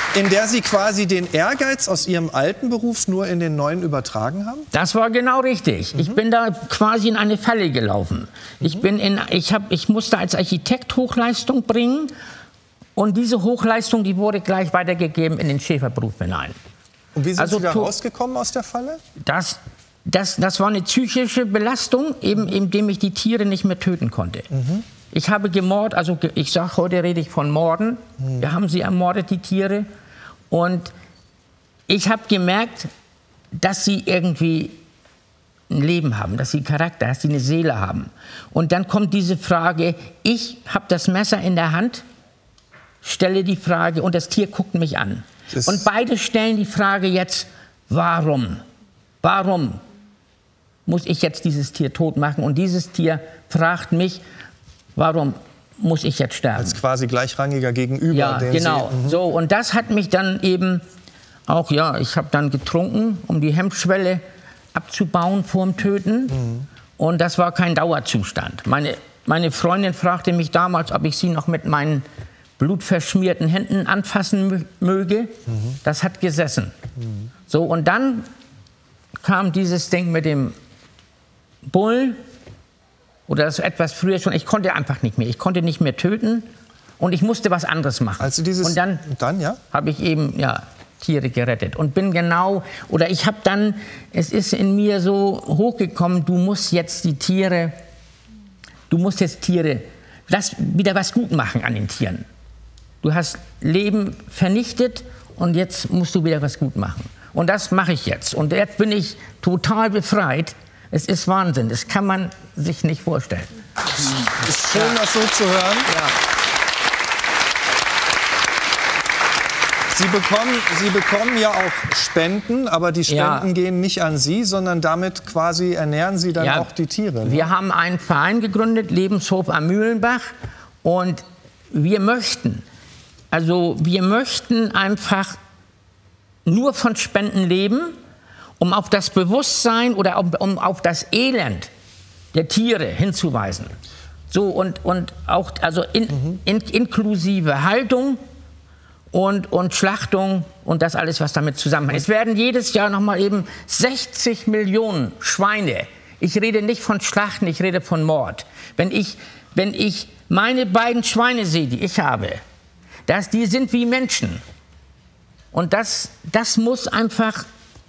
in der Sie quasi den Ehrgeiz aus Ihrem alten Beruf nur in den neuen übertragen haben? Das war genau richtig. Mhm. Ich bin da quasi in eine Falle gelaufen. Mhm. Ich, bin in, ich, hab, ich musste als Architekt Hochleistung bringen und diese Hochleistung, die wurde gleich weitergegeben in den Schäferberuf hinein. Und wie sind also, Sie da rausgekommen aus der Falle? Das, das, das war eine psychische Belastung, eben, indem ich die Tiere nicht mehr töten konnte. Mhm. Ich habe gemordet, also ich sage, heute rede ich von Morden. Mhm. Wir haben sie ermordet, die Tiere. Und ich habe gemerkt, dass sie irgendwie ein Leben haben, dass sie Charakter, dass sie eine Seele haben. Und dann kommt diese Frage, ich habe das Messer in der Hand, stelle die Frage und das Tier guckt mich an. Das und beide stellen die Frage jetzt, warum? Warum muss ich jetzt dieses Tier tot machen? Und dieses Tier fragt mich, warum muss ich jetzt sterben? Als quasi gleichrangiger Gegenüber. Ja, den genau. Sie, mhm. So, und das hat mich dann eben auch, ja, ich habe dann getrunken, um die Hemmschwelle abzubauen vorm Töten. Mhm. Und das war kein Dauerzustand. Meine, meine Freundin fragte mich damals, ob ich sie noch mit meinen blutverschmierten Händen anfassen möge. Mhm. Das hat gesessen. Mhm. So, und dann kam dieses Ding mit dem Bull. Oder das etwas früher schon, ich konnte einfach nicht mehr. Ich konnte nicht mehr töten und ich musste was anderes machen. Also dieses, und dann, dann ja? habe ich eben ja, Tiere gerettet und bin genau, oder ich habe dann, es ist in mir so hochgekommen, du musst jetzt die Tiere, du musst jetzt Tiere, lass wieder was gut machen an den Tieren. Du hast Leben vernichtet und jetzt musst du wieder was gut machen. Und das mache ich jetzt. Und jetzt bin ich total befreit. Es ist Wahnsinn, das kann man sich nicht vorstellen. Es ist schön, ja. das so zu hören. Ja. Sie bekommen, Sie bekommen ja auch Spenden, aber die Spenden ja. gehen nicht an Sie, sondern damit quasi ernähren Sie dann ja. auch die Tiere. Ne? Wir haben einen Verein gegründet, Lebenshof am Mühlenbach, und wir möchten, also wir möchten einfach nur von Spenden leben, um auf das Bewusstsein oder um, um auf das Elend der Tiere hinzuweisen. So, und, und auch also in, mhm. in, inklusive Haltung und, und Schlachtung und das alles, was damit zusammenhängt. Es werden jedes Jahr noch mal eben sechzig Millionen Schweine. Ich rede nicht von Schlachten, ich rede von Mord. Wenn ich, wenn ich meine beiden Schweine sehe, die ich habe, dass die sind wie Menschen. Und das, das muss einfach...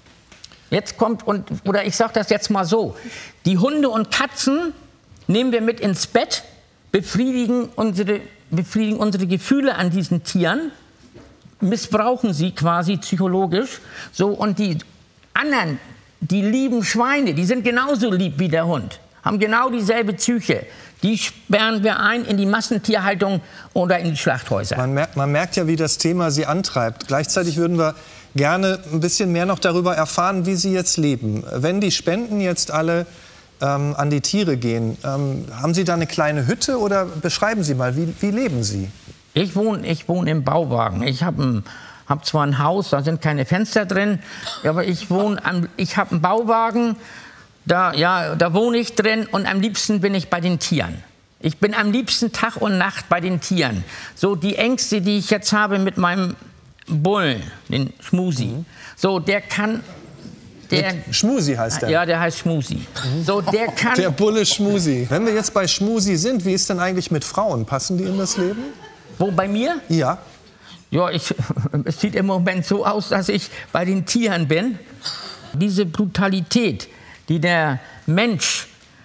Jetzt kommt, und, oder ich sage das jetzt mal so, die Hunde und Katzen nehmen wir mit ins Bett, befriedigen unsere, befriedigen unsere Gefühle an diesen Tieren, missbrauchen sie quasi psychologisch. So, und die anderen, die lieben Schweine, die sind genauso lieb wie der Hund, haben genau dieselbe Psyche. Die sperren wir ein in die Massentierhaltung oder in die Schlachthäuser. Man merkt, man merkt ja, wie das Thema Sie antreibt. Gleichzeitig würden wir gerne ein bisschen mehr noch darüber erfahren, wie Sie jetzt leben. Wenn die Spenden jetzt alle ähm, an die Tiere gehen, ähm, haben Sie da eine kleine Hütte oder beschreiben Sie mal, wie, wie leben Sie? Ich wohne, ich wohne im Bauwagen. Ich habe hab zwar ein Haus, da sind keine Fenster drin, aber ich, wohne am, ich habe einen Bauwagen, da, ja, da wohne ich drin und am liebsten bin ich bei den Tieren. Ich bin am liebsten Tag und Nacht bei den Tieren. So die Ängste, die ich jetzt habe mit meinem Bullen, den Schmusi. Mhm. So, der kann... Der, Schmusi heißt der? Ja, der heißt Schmusi. Mhm. So, der kann... Der Bulle Schmusi. Wenn wir jetzt bei Schmusi sind, wie ist denn eigentlich mit Frauen? Passen die in das Leben? Wo, bei mir? Ja. Ja, ich, es sieht im Moment so aus, dass ich bei den Tieren bin. Diese Brutalität, die der Mensch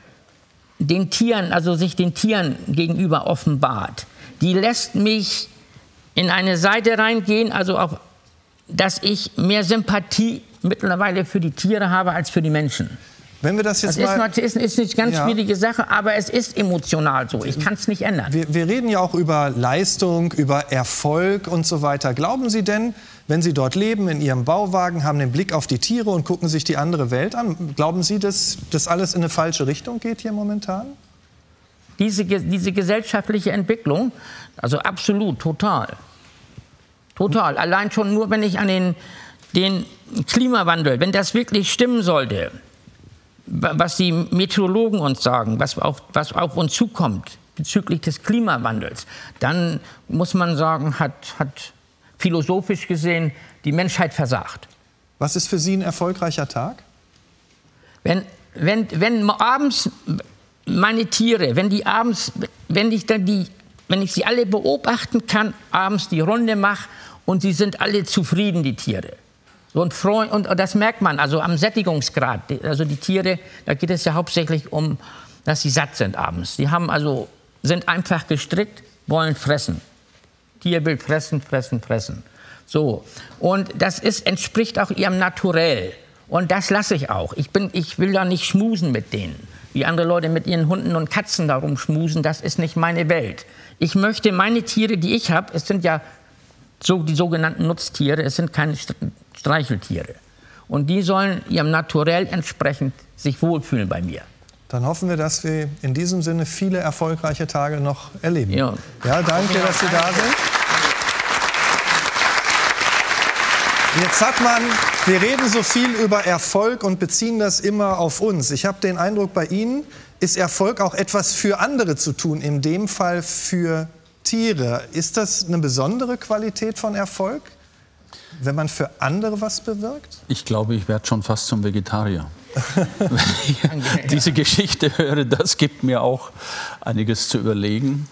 den Tieren, also sich den Tieren gegenüber offenbart, die lässt mich in eine Seite reingehen, also auf, dass ich mehr Sympathie mittlerweile für die Tiere habe als für die Menschen. Wenn wir das jetzt das mal... ist, ist, ist eine ganz ja. schwierige Sache, aber es ist emotional so. Ich kann es nicht ändern. Wir, wir reden ja auch über Leistung, über Erfolg und so weiter. Glauben Sie denn, wenn Sie dort leben, in Ihrem Bauwagen, haben den Blick auf die Tiere und gucken sich die andere Welt an, glauben Sie, dass das alles in eine falsche Richtung geht hier momentan? Diese, diese gesellschaftliche Entwicklung, also absolut, total. Total. Allein schon nur, wenn ich an den, den Klimawandel, wenn das wirklich stimmen sollte, was die Meteorologen uns sagen, was auf, was auf uns zukommt bezüglich des Klimawandels, dann muss man sagen, hat, hat philosophisch gesehen die Menschheit versagt. Was ist für Sie ein erfolgreicher Tag? Wenn, wenn, wenn abends meine Tiere, wenn die abends, wenn ich dann die, wenn ich sie alle beobachten kann, abends die Runde mache und sie sind alle zufrieden, die Tiere. Und, freu, und das merkt man also am Sättigungsgrad. Also die Tiere, da geht es ja hauptsächlich um, dass sie satt sind abends. Die haben also, sind einfach gestrickt, wollen fressen. Tier will fressen, fressen, fressen. So. Und das ist, entspricht auch ihrem Naturell. Und das lasse ich auch. Ich, bin, ich will da nicht schmusen mit denen. Wie andere Leute mit ihren Hunden und Katzen darum schmusen, das ist nicht meine Welt. Ich möchte meine Tiere, die ich habe, es sind ja so die sogenannten Nutztiere, es sind keine Streicheltiere. Und die sollen ihrem Naturell entsprechend sich wohlfühlen bei mir. Dann hoffen wir, dass wir in diesem Sinne viele erfolgreiche Tage noch erleben. Ja, ja danke, dass Sie da sind. Jetzt hat man, wir reden so viel über Erfolg und beziehen das immer auf uns. Ich habe den Eindruck, bei Ihnen ist Erfolg auch etwas für andere zu tun, in dem Fall für Tiere. Ist das eine besondere Qualität von Erfolg, wenn man für andere was bewirkt? Ich glaube, ich werde schon fast zum Vegetarier. Wenn ich diese Geschichte höre, das gibt mir auch einiges zu überlegen.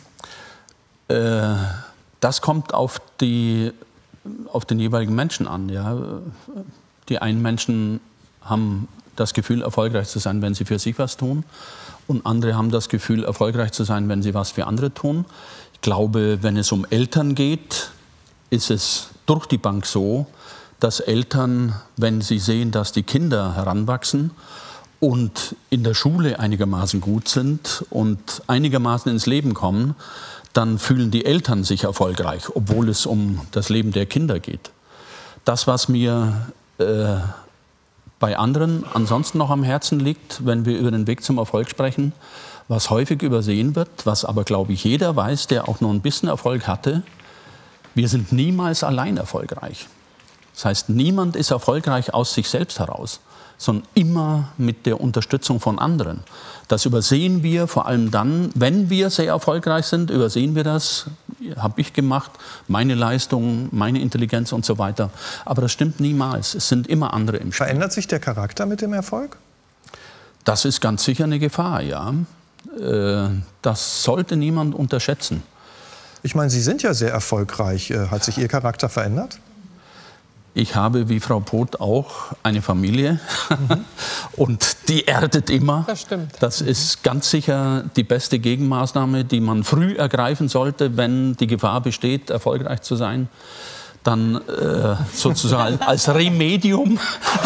Äh, das kommt auf die auf den jeweiligen Menschen an. Ja. Die einen Menschen haben das Gefühl, erfolgreich zu sein, wenn sie für sich was tun. Und andere haben das Gefühl, erfolgreich zu sein, wenn sie was für andere tun. Ich glaube, wenn es um Eltern geht, ist es durch die Bank so, dass Eltern, wenn sie sehen, dass die Kinder heranwachsen und in der Schule einigermaßen gut sind und einigermaßen ins Leben kommen, dann fühlen die Eltern sich erfolgreich, obwohl es um das Leben der Kinder geht. Das, was mir äh, bei anderen ansonsten noch am Herzen liegt, wenn wir über den Weg zum Erfolg sprechen, was häufig übersehen wird, was aber, glaube ich, jeder weiß, der auch nur ein bisschen Erfolg hatte, wir sind niemals allein erfolgreich. Das heißt, niemand ist erfolgreich aus sich selbst heraus, sondern immer mit der Unterstützung von anderen. Das übersehen wir vor allem dann, wenn wir sehr erfolgreich sind, übersehen wir das, habe ich gemacht, meine Leistung, meine Intelligenz und so weiter. Aber das stimmt niemals, es sind immer andere im Spiel. Verändert sich der Charakter mit dem Erfolg? Das ist ganz sicher eine Gefahr, ja. Das sollte niemand unterschätzen. Ich meine, Sie sind ja sehr erfolgreich. Hat sich Ihr Charakter verändert? Ich habe, wie Frau Poth, auch eine Familie mhm. und die erdet immer. Das stimmt. Das ist ganz sicher die beste Gegenmaßnahme, die man früh ergreifen sollte, wenn die Gefahr besteht, erfolgreich zu sein. Dann äh, sozusagen als Remedium.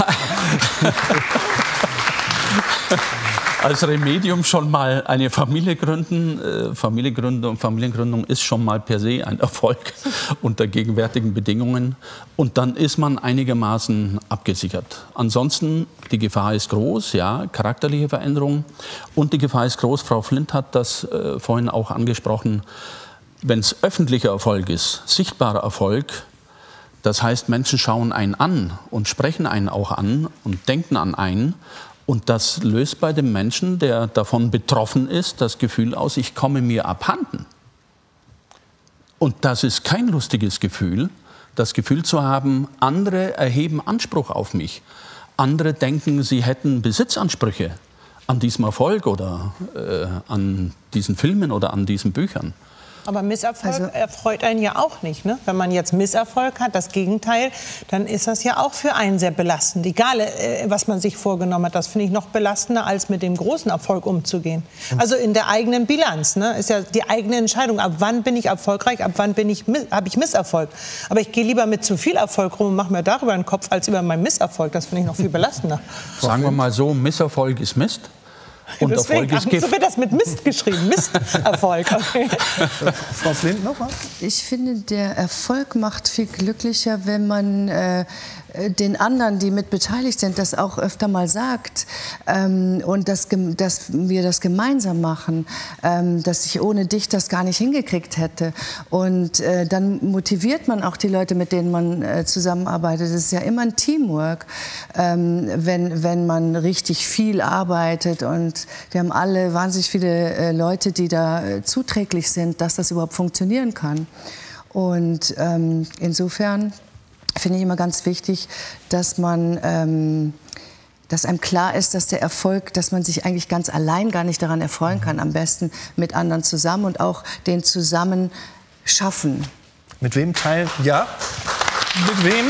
Als Remedium schon mal eine Familie gründen. Äh, Familiengründung, Familiengründung ist schon mal per se ein Erfolg unter gegenwärtigen Bedingungen. Und dann ist man einigermaßen abgesichert. Ansonsten, die Gefahr ist groß, ja, charakterliche Veränderung. Und die Gefahr ist groß, Frau Flindt hat das äh, vorhin auch angesprochen, wenn es öffentlicher Erfolg ist, sichtbarer Erfolg, das heißt, Menschen schauen einen an und sprechen einen auch an und denken an einen. Und das löst bei dem Menschen, der davon betroffen ist, das Gefühl aus, ich komme mir abhanden. Und das ist kein lustiges Gefühl, das Gefühl zu haben, andere erheben Anspruch auf mich. Andere denken, sie hätten Besitzansprüche an diesem Erfolg oder äh, an diesen Filmen oder an diesen Büchern. Aber Misserfolg Also, erfreut einen ja auch nicht, ne? Wenn man jetzt Misserfolg hat, das Gegenteil, dann ist das ja auch für einen sehr belastend. Egal, äh, was man sich vorgenommen hat, das finde ich noch belastender, als mit dem großen Erfolg umzugehen. Also in der eigenen Bilanz, ne? Ist ja die eigene Entscheidung. Ab wann bin ich erfolgreich, ab wann bin ich, habe ich Misserfolg. Aber ich gehe lieber mit zu viel Erfolg rum und mache mir darüber einen Kopf, als über meinen Misserfolg. Das finde ich noch viel belastender. Sagen wir mal so, Misserfolg ist Mist. Und Deswegen, Erfolg ist Gift. so wird das mit Mist geschrieben. Misserfolg. Okay. Frau Flindt noch was? Ich finde, der Erfolg macht viel glücklicher, wenn man äh, den anderen, die mit beteiligt sind, das auch öfter mal sagt ähm, und das, dass wir das gemeinsam machen, ähm, dass ich ohne dich das gar nicht hingekriegt hätte. Und äh, dann motiviert man auch die Leute, mit denen man äh, zusammenarbeitet. Das ist ja immer ein Teamwork, ähm, wenn, wenn man richtig viel arbeitet. Und wir haben alle wahnsinnig viele äh, Leute, die da äh, zuträglich sind, dass das überhaupt funktionieren kann. Und ähm, insofern finde ich immer ganz wichtig, dass man, ähm, dass einem klar ist, dass der Erfolg, dass man sich eigentlich ganz allein gar nicht daran erfreuen kann, am besten mit anderen zusammen und auch den zusammen schaffen. Mit wem teilen? Ja. Mit wem?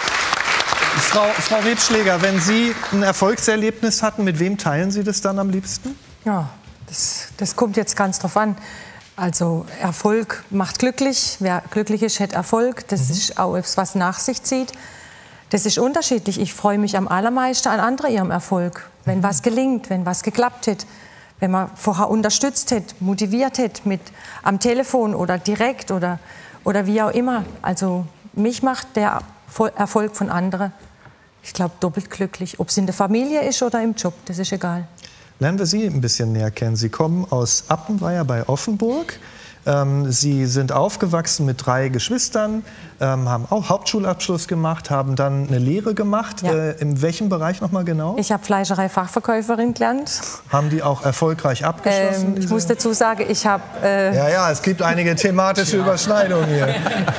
Frau, Frau Rebschläger, wenn Sie ein Erfolgserlebnis hatten, mit wem teilen Sie das dann am liebsten? Ja, das, das kommt jetzt ganz drauf an. Also Erfolg macht glücklich. Wer glücklich ist, hat Erfolg. Das mhm. ist auch etwas, was nach sich zieht. Das ist unterschiedlich. Ich freue mich am allermeisten an anderen ihrem Erfolg. Wenn mhm. was gelingt, wenn was geklappt hat. Wenn man vorher unterstützt hat, motiviert hat, mit am Telefon oder direkt oder, oder wie auch immer. Also mich macht der Erfolg von anderen, ich glaube, doppelt glücklich. Ob es in der Familie ist oder im Job, das ist egal. Lernen wir Sie ein bisschen näher kennen. Sie kommen aus Appenweier bei Offenburg. Ähm, Sie sind aufgewachsen mit drei Geschwistern, ähm, haben auch Hauptschulabschluss gemacht, haben dann eine Lehre gemacht. Ja. Äh, in welchem Bereich noch mal genau? Ich habe Fleischerei-Fachverkäuferin gelernt. Haben die auch erfolgreich abgeschlossen? Ähm, ich muss dazu sagen, ich habe... Äh ja, ja, es gibt einige thematische ja. Überschneidungen hier.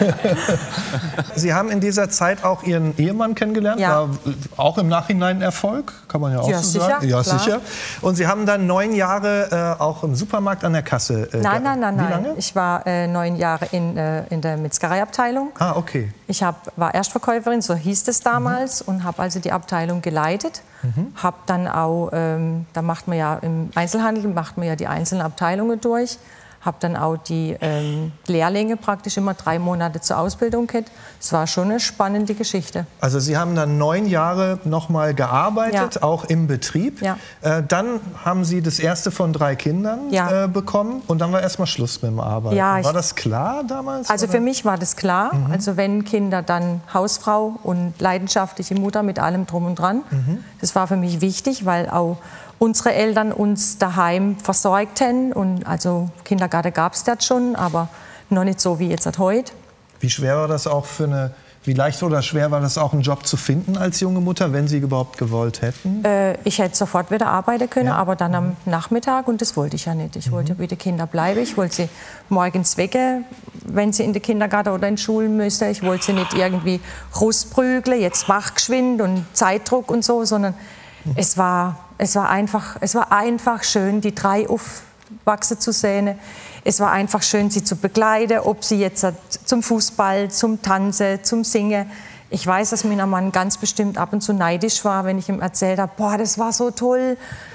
Sie haben in dieser Zeit auch Ihren Ehemann kennengelernt. Ja. War auch im Nachhinein ein Erfolg, kann man ja auch ja, so sicher, sagen. Ja, klar. sicher. Und Sie haben dann neun Jahre äh, auch im Supermarkt an der Kasse äh, Nein, nein, nein, Wie nein. lange? Ich war äh, neun Jahre in, äh, in der Metzgereiabteilung. Ah, okay. Ich hab, war Erstverkäuferin, so hieß es damals, mhm. und habe also die Abteilung geleitet. Mhm. Habe dann auch, ähm, da macht man ja im Einzelhandel macht man ja die einzelnen Abteilungen durch. Habe dann auch die ähm, Lehrlinge praktisch immer drei Monate zur Ausbildung gehabt. Es war schon eine spannende Geschichte. Also Sie haben dann neun Jahre noch mal gearbeitet, ja. auch im Betrieb. Ja. Äh, dann haben Sie das erste von drei Kindern ja. äh, bekommen und dann war erst mal Schluss mit dem Arbeiten. Ja, war das klar damals? Also oder? Für mich war das klar. Mhm. Also wenn Kinder, dann Hausfrau und leidenschaftliche Mutter mit allem drum und dran. Mhm. Das war für mich wichtig, weil auch unsere Eltern uns daheim versorgt haben. Und also Kindergarten gab es das schon, aber noch nicht so wie jetzt heute. Wie schwer war das auch für eine, wie leicht oder schwer war das auch, einen Job zu finden als junge Mutter, wenn Sie überhaupt gewollt hätten? Äh, ich hätte sofort wieder arbeiten können, ja. aber dann am Nachmittag, und das wollte ich ja nicht. Ich mhm. wollte bei den Kindern bleiben. Ich wollte sie morgens wecken, wenn sie in den Kindergarten oder in die Schule müssen. Ich wollte sie nicht irgendwie rausprügeln, jetzt mach geschwind und Zeitdruck und so, sondern mhm. es war... Es war, einfach, es war einfach schön, die drei aufwachsen zu sehen. Es war einfach schön, sie zu begleiten, ob sie jetzt zum Fußball, zum Tanzen, zum Singen. Ich weiß, dass mein Mann ganz bestimmt ab und zu neidisch war, wenn ich ihm erzählt habe, boah, das war so toll.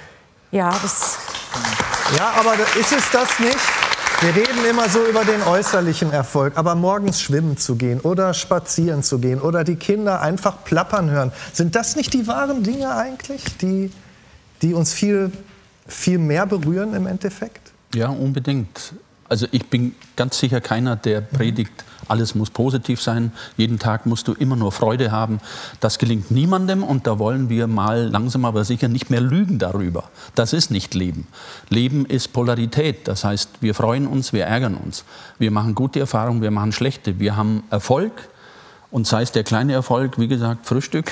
Ja, das... Ja, aber ist es das nicht? Wir reden immer so über den äußerlichen Erfolg, aber morgens schwimmen zu gehen oder spazieren zu gehen oder die Kinder einfach plappern hören, sind das nicht die wahren Dinge eigentlich, die... die uns viel, viel mehr berühren im Endeffekt? Ja, unbedingt. Also ich bin ganz sicher keiner, der predigt, alles muss positiv sein, jeden Tag musst du immer nur Freude haben. Das gelingt niemandem und da wollen wir mal langsam aber sicher nicht mehr lügen darüber. Das ist nicht Leben. Leben ist Polarität, das heißt, wir freuen uns, wir ärgern uns. Wir machen gute Erfahrungen, wir machen schlechte. Wir haben Erfolg. Und sei es der kleine Erfolg, wie gesagt, Frühstück.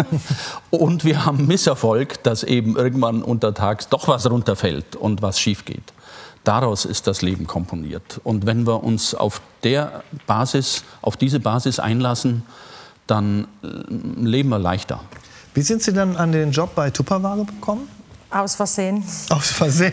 Und wir haben Misserfolg, dass eben irgendwann untertags doch was runterfällt und was schief geht. Daraus ist das Leben komponiert. Und wenn wir uns auf der Basis, auf diese Basis einlassen, dann leben wir leichter. Wie sind Sie dann an den Job bei Tupperware gekommen? Aus Versehen. Aus Versehen?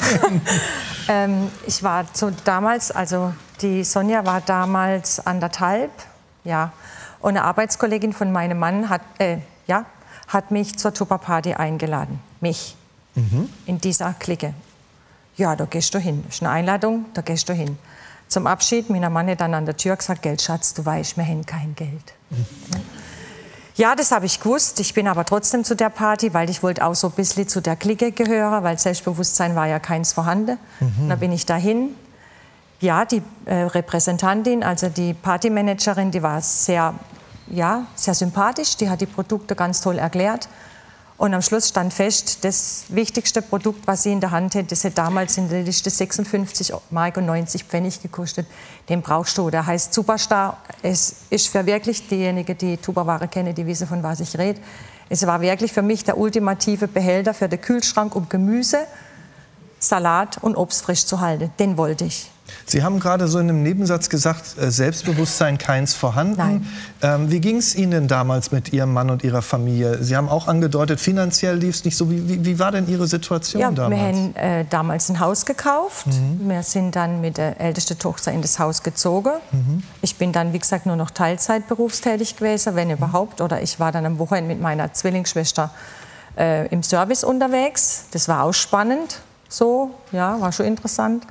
ähm, ich war so damals, also die Sonja war damals anderthalb, ja. Und eine Arbeitskollegin von meinem Mann hat, äh, ja, hat mich zur Tupperparty eingeladen. Mich. Mhm. In dieser Clique. Ja, da gehst du hin. Das ist eine Einladung, da gehst du hin. Zum Abschied, mein Mann hat dann an der Tür gesagt, Geld, Schatz, du weißt, wir haben kein Geld. Mhm. Ja, das habe ich gewusst. Ich bin aber trotzdem zu der Party, weil ich wollte auch so ein bisschen zu der Clique gehören, weil Selbstbewusstsein war ja keins vorhanden. Mhm. Da bin ich dahin. Ja, die äh, Repräsentantin, also die Partymanagerin, die war sehr, ja, sehr sympathisch. Die hat die Produkte ganz toll erklärt. Und am Schluss stand fest, das wichtigste Produkt, was sie in der Hand hätte, das hätte damals in der Liste sechsundfünfzig Mark und neunzig Pfennig gekostet. Den brauchst du. Der heißt Superstar. Es ist für wirklich diejenigen, die Tupperware kennen, die wissen, von was ich rede. Es war wirklich für mich der ultimative Behälter für den Kühlschrank, um Gemüse, Salat und Obst frisch zu halten. Den wollte ich. Sie haben gerade so in einem Nebensatz gesagt, äh, Selbstbewusstsein keins vorhanden. Nein. Ähm, wie ging es Ihnen damals mit Ihrem Mann und Ihrer Familie? Sie haben auch angedeutet, finanziell lief es nicht so. Wie, wie, wie war denn Ihre Situation ja, damals? Wir haben äh, damals ein Haus gekauft. Mhm. Wir sind dann mit der ältesten Tochter in das Haus gezogen. Mhm. Ich bin dann, wie gesagt, nur noch Teilzeit berufstätig gewesen, wenn überhaupt. Oder ich war dann am Wochenende mit meiner Zwillingsschwester äh, im Service unterwegs. Das war auch spannend. So, ja, war schon interessant.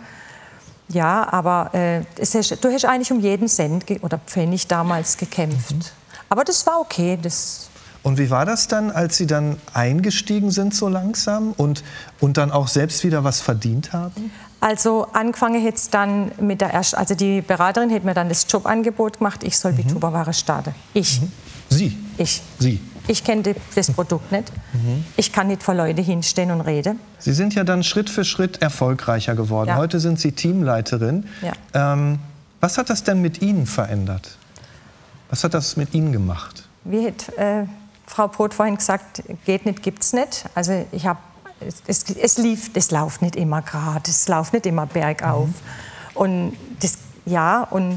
Ja, aber äh, es ist, du hast eigentlich um jeden Cent oder Pfennig damals gekämpft. Mhm. Aber das war okay. Das und wie war das dann, als Sie dann eingestiegen sind so langsam und, und dann auch selbst wieder was verdient haben? Also angefangen jetzt dann mit der ersten, also die Beraterin hat mir dann das Jobangebot gemacht, ich soll mhm. wie Tupperware starten. Ich. Mhm. Sie? Ich. Sie? Ich kenne das Produkt nicht. Mhm. Ich kann nicht vor Leute hinstehen und reden. Sie sind ja dann Schritt für Schritt erfolgreicher geworden. Ja. Heute sind Sie Teamleiterin. Ja. Ähm, was hat das denn mit Ihnen verändert? Was hat das mit Ihnen gemacht? Wie hat äh, Frau Brot vorhin gesagt, geht nicht, gibt's nicht. Also ich habe, es, es, es lief, es läuft nicht immer gerade, es läuft nicht immer bergauf. Mhm. Und das, ja, und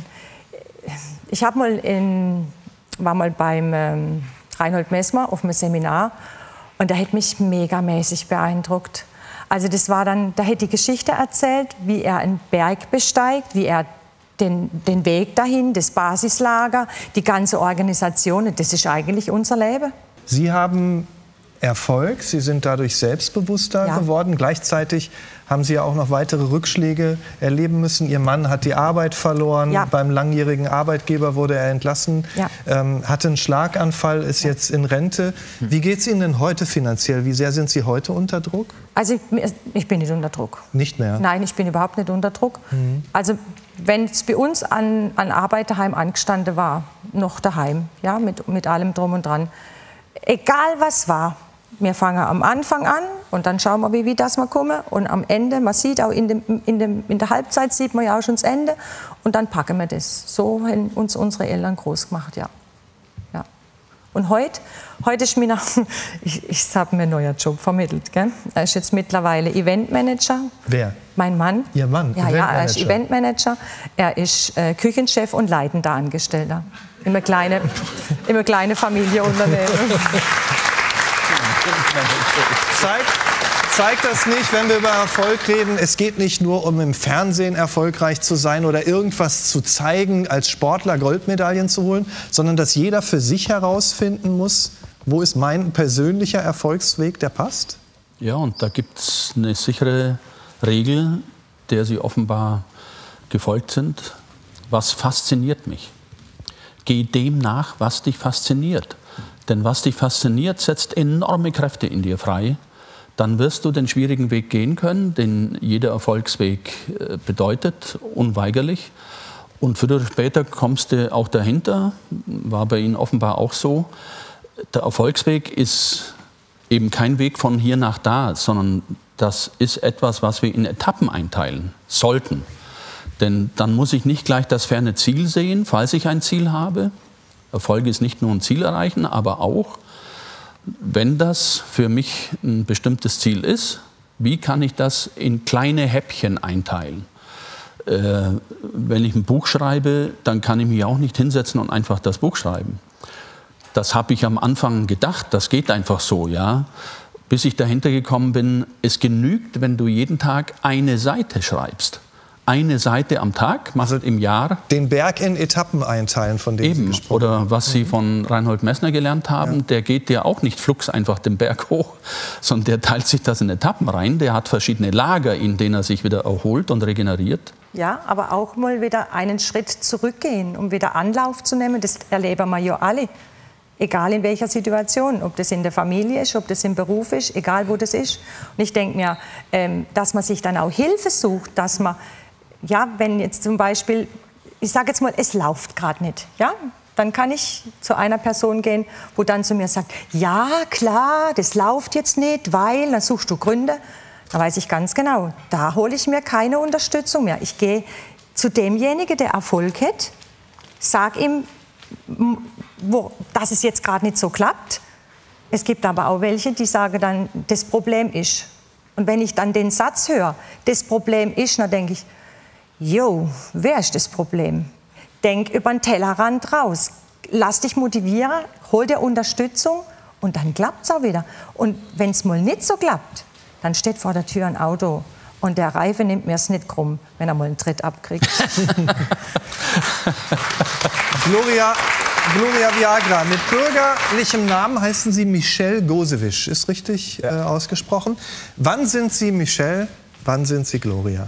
ich habe mal in, war mal beim ähm, Reinhold Messmer auf einem Seminar und der hat mich megamäßig beeindruckt. Also das war dann, da hat die Geschichte erzählt, wie er einen Berg besteigt, wie er den, den Weg dahin, das Basislager, die ganze Organisation, das ist eigentlich unser Leben. Sie haben Erfolg, Sie sind dadurch selbstbewusster ja. geworden. Gleichzeitig haben Sie ja auch noch weitere Rückschläge erleben müssen. Ihr Mann hat die Arbeit verloren, ja. beim langjährigen Arbeitgeber wurde er entlassen, ja. ähm, hatte einen Schlaganfall, ist ja. jetzt in Rente. Wie geht es Ihnen denn heute finanziell? Wie sehr sind Sie heute unter Druck? Also ich, ich bin nicht unter Druck. Nicht mehr? Nein, ich bin überhaupt nicht unter Druck. Mhm. Also wenn es bei uns an, an Arbeit daheim angestanden war, noch daheim, ja, mit, mit allem drum und dran, egal was war, wir fangen am Anfang an und dann schauen wir, wie, wie das mal kommen. Und am Ende, man sieht auch in, dem, in, dem, in der Halbzeit, sieht man ja auch schon das Ende. Und dann packen wir das. So haben uns unsere Eltern groß gemacht, ja. ja. Und heute, heute ist mir noch, ich, ich habe mir einen neuen Job vermittelt. Gell? Er ist jetzt mittlerweile Eventmanager. Wer? Mein Mann. Ihr Mann? Ja, ja, er ist Eventmanager. Er ist äh, Küchenchef und leitender Angestellter. Immer kleine, immer kleine Familienunternehmen. Zeigt, zeigt das nicht, wenn wir über Erfolg reden, es geht nicht nur um im Fernsehen erfolgreich zu sein oder irgendwas zu zeigen, als Sportler Goldmedaillen zu holen, sondern dass jeder für sich herausfinden muss, wo ist mein persönlicher Erfolgsweg, der passt? Ja, und da gibt es eine sichere Regel, der Sie offenbar gefolgt sind. Was fasziniert mich? Geh dem nach, was dich fasziniert. Denn was dich fasziniert, setzt enorme Kräfte in dir frei. Dann wirst du den schwierigen Weg gehen können, den jeder Erfolgsweg bedeutet, unweigerlich. Und früher oder später kommst du auch dahinter, war bei Ihnen offenbar auch so. Der Erfolgsweg ist eben kein Weg von hier nach da, sondern das ist etwas, was wir in Etappen einteilen sollten. Denn dann muss ich nicht gleich das ferne Ziel sehen, falls ich ein Ziel habe. Erfolg ist nicht nur ein Ziel erreichen, aber auch, wenn das für mich ein bestimmtes Ziel ist, wie kann ich das in kleine Häppchen einteilen? Äh, wenn ich ein Buch schreibe, dann kann ich mich auch nicht hinsetzen und einfach das Buch schreiben. Das habe ich am Anfang gedacht, das geht einfach so, ja. Bis ich dahinter gekommen bin, es genügt, wenn du jeden Tag eine Seite schreibst. Eine Seite am Tag, macht also im Jahr. Den Berg in Etappen einteilen, von dem Eben. Sie gesprochen haben. Oder was Sie von Reinhold Messner gelernt haben, ja. der geht ja auch nicht flugs einfach den Berg hoch, sondern der teilt sich das in Etappen rein. Der hat verschiedene Lager, in denen er sich wieder erholt und regeneriert. Ja, aber auch mal wieder einen Schritt zurückgehen, um wieder Anlauf zu nehmen. Das erleben wir ja alle. Egal in welcher Situation, ob das in der Familie ist, ob das im Beruf ist, egal wo das ist. Und ich denke mir, ähm, dass man sich dann auch Hilfe sucht, dass man ja, wenn jetzt zum Beispiel, ich sage jetzt mal, es läuft gerade nicht, ja, dann kann ich zu einer Person gehen, wo dann zu mir sagt, ja, klar, das läuft jetzt nicht, weil, dann suchst du Gründe. Da weiß ich ganz genau, da hole ich mir keine Unterstützung mehr. Ich gehe zu demjenigen, der Erfolg hat, sage ihm, wo, dass es jetzt gerade nicht so klappt. Es gibt aber auch welche, die sagen dann, das Problem ist. Und wenn ich dann den Satz höre, das Problem ist, dann denke ich, Jo, wer ist das Problem? Denk über den Tellerrand raus. Lass dich motivieren, hol dir Unterstützung und dann klappt's auch wieder. Und wenn es mal nicht so klappt, dann steht vor der Tür ein Auto und der Reife nimmt mir's nicht krumm, wenn er mal einen Tritt abkriegt. Gloria, Gloria Viagra, mit bürgerlichem Namen heißen Sie Michelle Gosewitsch, ist richtig ja. äh, ausgesprochen. Wann sind Sie Michelle, wann sind Sie Gloria?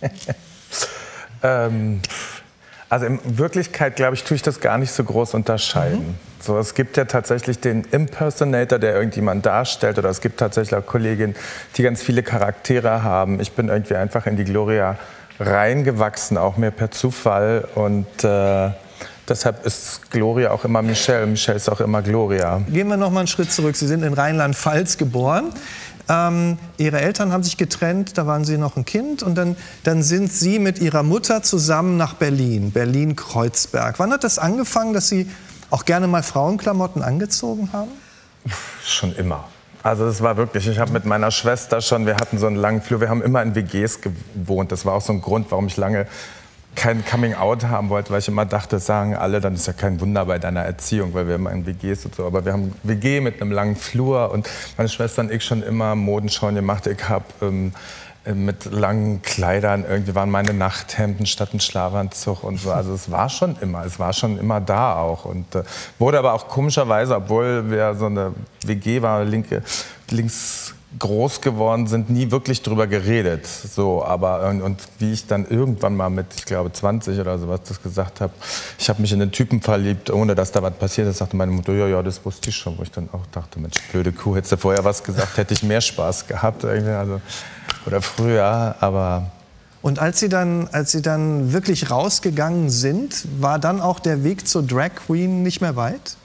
ähm, also in Wirklichkeit, glaube ich, tue ich das gar nicht so groß unterscheiden. Mhm. So, es gibt ja tatsächlich den Impersonator, der irgendjemand darstellt, oder es gibt tatsächlich auch Kolleginnen, die ganz viele Charaktere haben. Ich bin irgendwie einfach in die Gloria reingewachsen, auch mehr per Zufall, und äh, deshalb ist Gloria auch immer Michelle, Michelle ist auch immer Gloria. Gehen wir noch mal einen Schritt zurück. Sie sind in Rheinland-Pfalz geboren. Ähm, Ihre Eltern haben sich getrennt, da waren Sie noch ein Kind. Und dann, dann sind Sie mit Ihrer Mutter zusammen nach Berlin, Berlin-Kreuzberg. Wann hat das angefangen, dass Sie auch gerne mal Frauenklamotten angezogen haben? Schon immer. Also das war wirklich, ich habe mit meiner Schwester schon, wir hatten so einen langen Flur, wir haben immer in W Gs gewohnt. Das war auch so ein Grund, warum ich lange kein Coming-out haben wollte, weil ich immer dachte, sagen alle, dann ist ja kein Wunder bei deiner Erziehung, weil wir immer in W Gs und so. Aber wir haben W G mit einem langen Flur und meine Schwester und ich schon immer Modenschauen gemacht. Ich habe ähm, mit langen Kleidern, irgendwie waren meine Nachthemden statt ein Schlafanzug und so. Also es war schon immer, es war schon immer da auch. Und äh, wurde aber auch komischerweise, obwohl wir so eine W G war, linke, links groß geworden sind, nie wirklich drüber geredet. So, aber und, und wie ich dann irgendwann mal mit, ich glaube zwanzig oder sowas, das gesagt habe, ich habe mich in den Typen verliebt, ohne dass da was passiert ist, sagte meine Mutter, ja, ja, das wusste ich schon. Wo ich dann auch dachte, Mensch, blöde Kuh, hättest du vorher was gesagt, hätte ich mehr Spaß gehabt. Irgendwie, also, oder früher, aber... Und als Sie, dann, als Sie dann wirklich rausgegangen sind, war dann auch der Weg zur Drag Queen nicht mehr weit?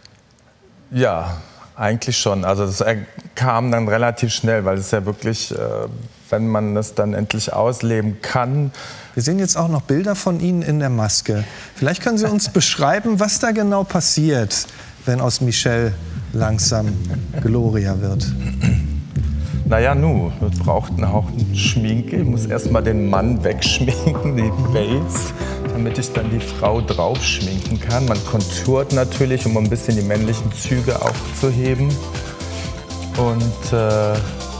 Ja, eigentlich schon. Also das kam dann relativ schnell, weil es ja wirklich, äh, wenn man das dann endlich ausleben kann. Wir sehen jetzt auch noch Bilder von Ihnen in der Maske. Vielleicht können Sie uns beschreiben, was da genau passiert, wenn aus Michelle langsam Gloria wird. Naja, nu, das braucht einen Haufen Schminke. Ich muss erst mal den Mann wegschminken, die Base, damit ich dann die Frau drauf schminken kann. Man konturt natürlich, um ein bisschen die männlichen Züge aufzuheben. Und äh,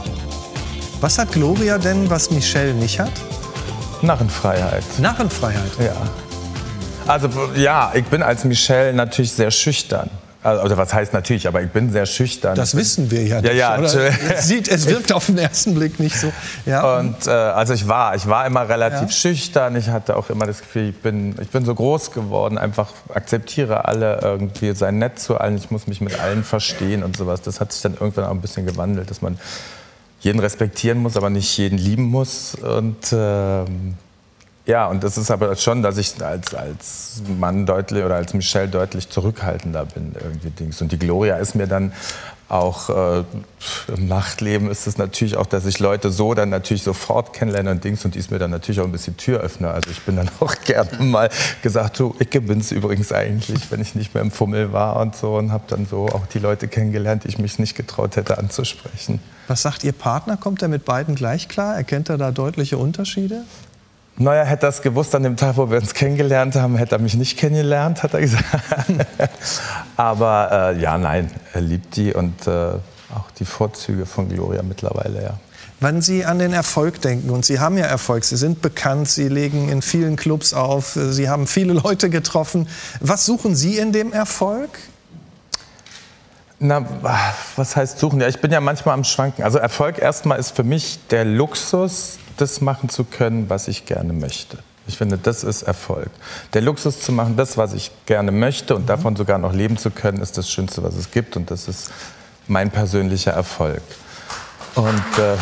was hat Gloria denn, was Michelle nicht hat? Narrenfreiheit. Narrenfreiheit? Ja. Also ja, ich bin als Michelle natürlich sehr schüchtern. Also was heißt natürlich, aber ich bin sehr schüchtern. Das wissen wir ja nicht, ja, ja, es, sieht, es wirkt auf den ersten Blick nicht so. Ja. Und äh, also ich war, ich war immer relativ ja. schüchtern. Ich hatte auch immer das Gefühl, ich bin, ich bin so groß geworden. Einfach akzeptiere alle irgendwie, sei nett zu allen. Ich muss mich mit allen verstehen und sowas. Das hat sich dann irgendwann auch ein bisschen gewandelt, dass man jeden respektieren muss, aber nicht jeden lieben muss. Und äh, ja, und das ist aber schon, dass ich als, als Mann deutlich oder als Michelle deutlich zurückhaltender bin irgendwie Dings. Und die Gloria ist mir dann auch äh, im Nachtleben ist es natürlich auch, dass ich Leute so dann natürlich sofort kennenlerne und Dings, und die ist mir dann natürlich auch ein bisschen Türöffner. Also ich bin dann auch gerne mal gesagt, du, ich bin's übrigens eigentlich, wenn ich nicht mehr im Fummel war und so, und habe dann so auch die Leute kennengelernt, die ich mich nicht getraut hätte anzusprechen. Was sagt Ihr Partner? Kommt er mit beiden gleich klar? Erkennt er da deutliche Unterschiede? Naja, hätte er es gewusst an dem Tag, wo wir uns kennengelernt haben, hätte er mich nicht kennengelernt, hat er gesagt. Aber äh, ja, nein, er liebt die und äh, auch die Vorzüge von Gloria mittlerweile, ja. Wenn Sie an den Erfolg denken, und Sie haben ja Erfolg, Sie sind bekannt, Sie legen in vielen Clubs auf, Sie haben viele Leute getroffen. Was suchen Sie in dem Erfolg? Na, was heißt suchen? Ja, ich bin ja manchmal am Schwanken. Also Erfolg erstmal ist für mich der Luxus, das machen zu können, was ich gerne möchte. Ich finde, das ist Erfolg. Der Luxus zu machen, das, was ich gerne möchte, und davon sogar noch leben zu können, ist das Schönste, was es gibt. Und das ist mein persönlicher Erfolg. Und, äh,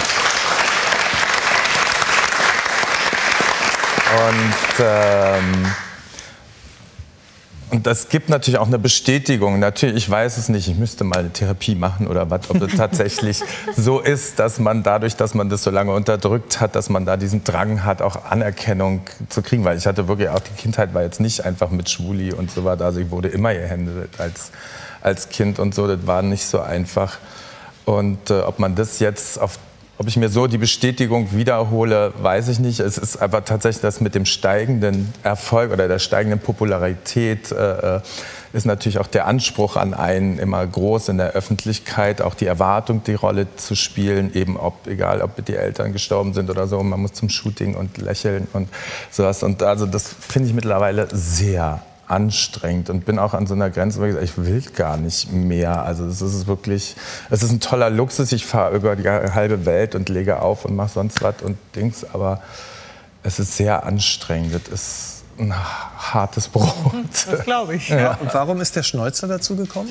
und ähm, Und das gibt natürlich auch eine Bestätigung. Natürlich, ich weiß es nicht, ich müsste mal eine Therapie machen oder was, ob es tatsächlich so ist, dass man dadurch, dass man das so lange unterdrückt hat, dass man da diesen Drang hat, auch Anerkennung zu kriegen. Weil ich hatte wirklich auch, die Kindheit war jetzt nicht einfach mit Schwuli und so weiter. Also ich wurde immer gehandelt als, als Kind und so, das war nicht so einfach. Und äh, ob man das jetzt auf ob ich mir so die Bestätigung wiederhole, weiß ich nicht. Es ist aber tatsächlich das mit dem steigenden Erfolg oder der steigenden Popularität äh, ist natürlich auch der Anspruch an einen immer groß in der Öffentlichkeit, auch die Erwartung, die Rolle zu spielen, eben ob, egal ob die Eltern gestorben sind oder so, man muss zum Shooting und lächeln und sowas. Und also das finde ich mittlerweile sehr anstrengend und bin auch an so einer Grenze, wo ich sage, ich will gar nicht mehr. Also es ist wirklich, es ist ein toller Luxus. Ich fahre über die halbe Welt und lege auf und mache sonst was und Dings, aber es ist sehr anstrengend. Es ist ein hartes Brot. Das glaube ich. Ja. Und warum ist der Schneuzer dazu gekommen?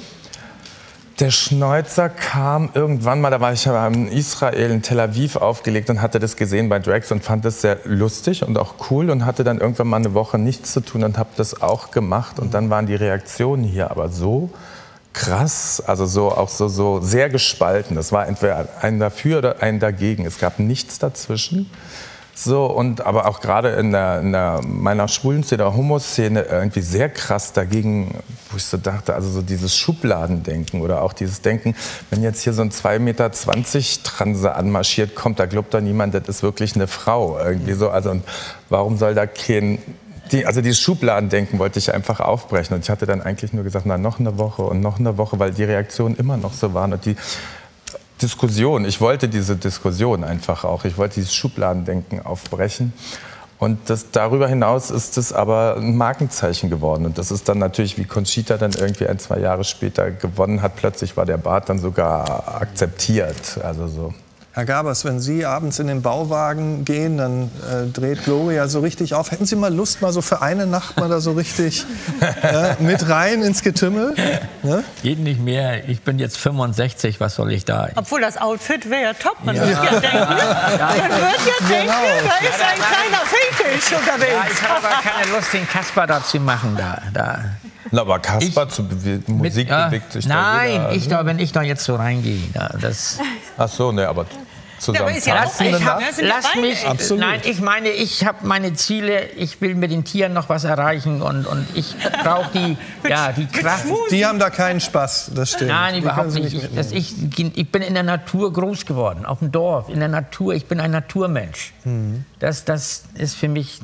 Der Schneuzer kam irgendwann mal, da war ich in Israel, in Tel Aviv aufgelegt und hatte das gesehen bei Drags und fand das sehr lustig und auch cool und hatte dann irgendwann mal eine Woche nichts zu tun und habe das auch gemacht. Und dann waren die Reaktionen hier aber so krass, also so auch so, so sehr gespalten. Das war entweder ein dafür oder ein dagegen. Es gab nichts dazwischen. So, und aber auch gerade in, der, in der, meiner schwulen Szene, der Homo-Szene irgendwie sehr krass dagegen, wo ich so dachte, also so dieses Schubladendenken oder auch dieses Denken, wenn jetzt hier so ein zwei Meter zwanzig Transe anmarschiert kommt, da glaubt doch niemand, das ist wirklich eine Frau. Irgendwie so, also und warum soll da kein... Die, also dieses Schubladendenken wollte ich einfach aufbrechen und ich hatte dann eigentlich nur gesagt, na noch eine Woche und noch eine Woche, weil die Reaktionen immer noch so waren und die Diskussion, ich wollte diese Diskussion einfach auch, ich wollte dieses Schubladendenken aufbrechen und das, darüber hinaus ist es aber ein Markenzeichen geworden und das ist dann natürlich, wie Conchita dann irgendwie ein, zwei Jahre später gewonnen hat, plötzlich war der Bart dann sogar akzeptiert, also so. Herr Gabers, wenn Sie abends in den Bauwagen gehen, dann äh, dreht Gloria so richtig auf. Hätten Sie mal Lust, mal so für eine Nacht mal da so richtig äh, mit rein ins Getümmel? Ne? Geht nicht mehr. Ich bin jetzt fünfundsechzig, was soll ich da? Obwohl das Outfit wäre ja top. Man Ja. würde ja denken, Ja, man wird ja denken, da ist ein kleiner Fetisch Ja, unterwegs. ich habe aber keine Lust, den Kasper da zu machen. Da, da. Na, aber Kasper Ich- zu Bewe Musik Mit- ja, bewegt sich Nein, da jeder. ich da, wenn ich da jetzt so reingehe, da, das. Ach so, ne, aber zusammen aber ist ja tanzen auch- eine ich hab- Nacht? Das sind ja Lass beide mich, Absolut. nein, ich meine, ich habe meine Ziele, ich will mit den Tieren noch was erreichen und, und ich brauche die, ja, die Kraft. Die haben da keinen Spaß, das stimmt. Nein, Die überhaupt können Sie nicht. Ich, mitnehmen. das, ich, ich bin in der Natur groß geworden, auf dem Dorf, in der Natur. Ich bin ein Naturmensch. Mhm. Das, das ist für mich,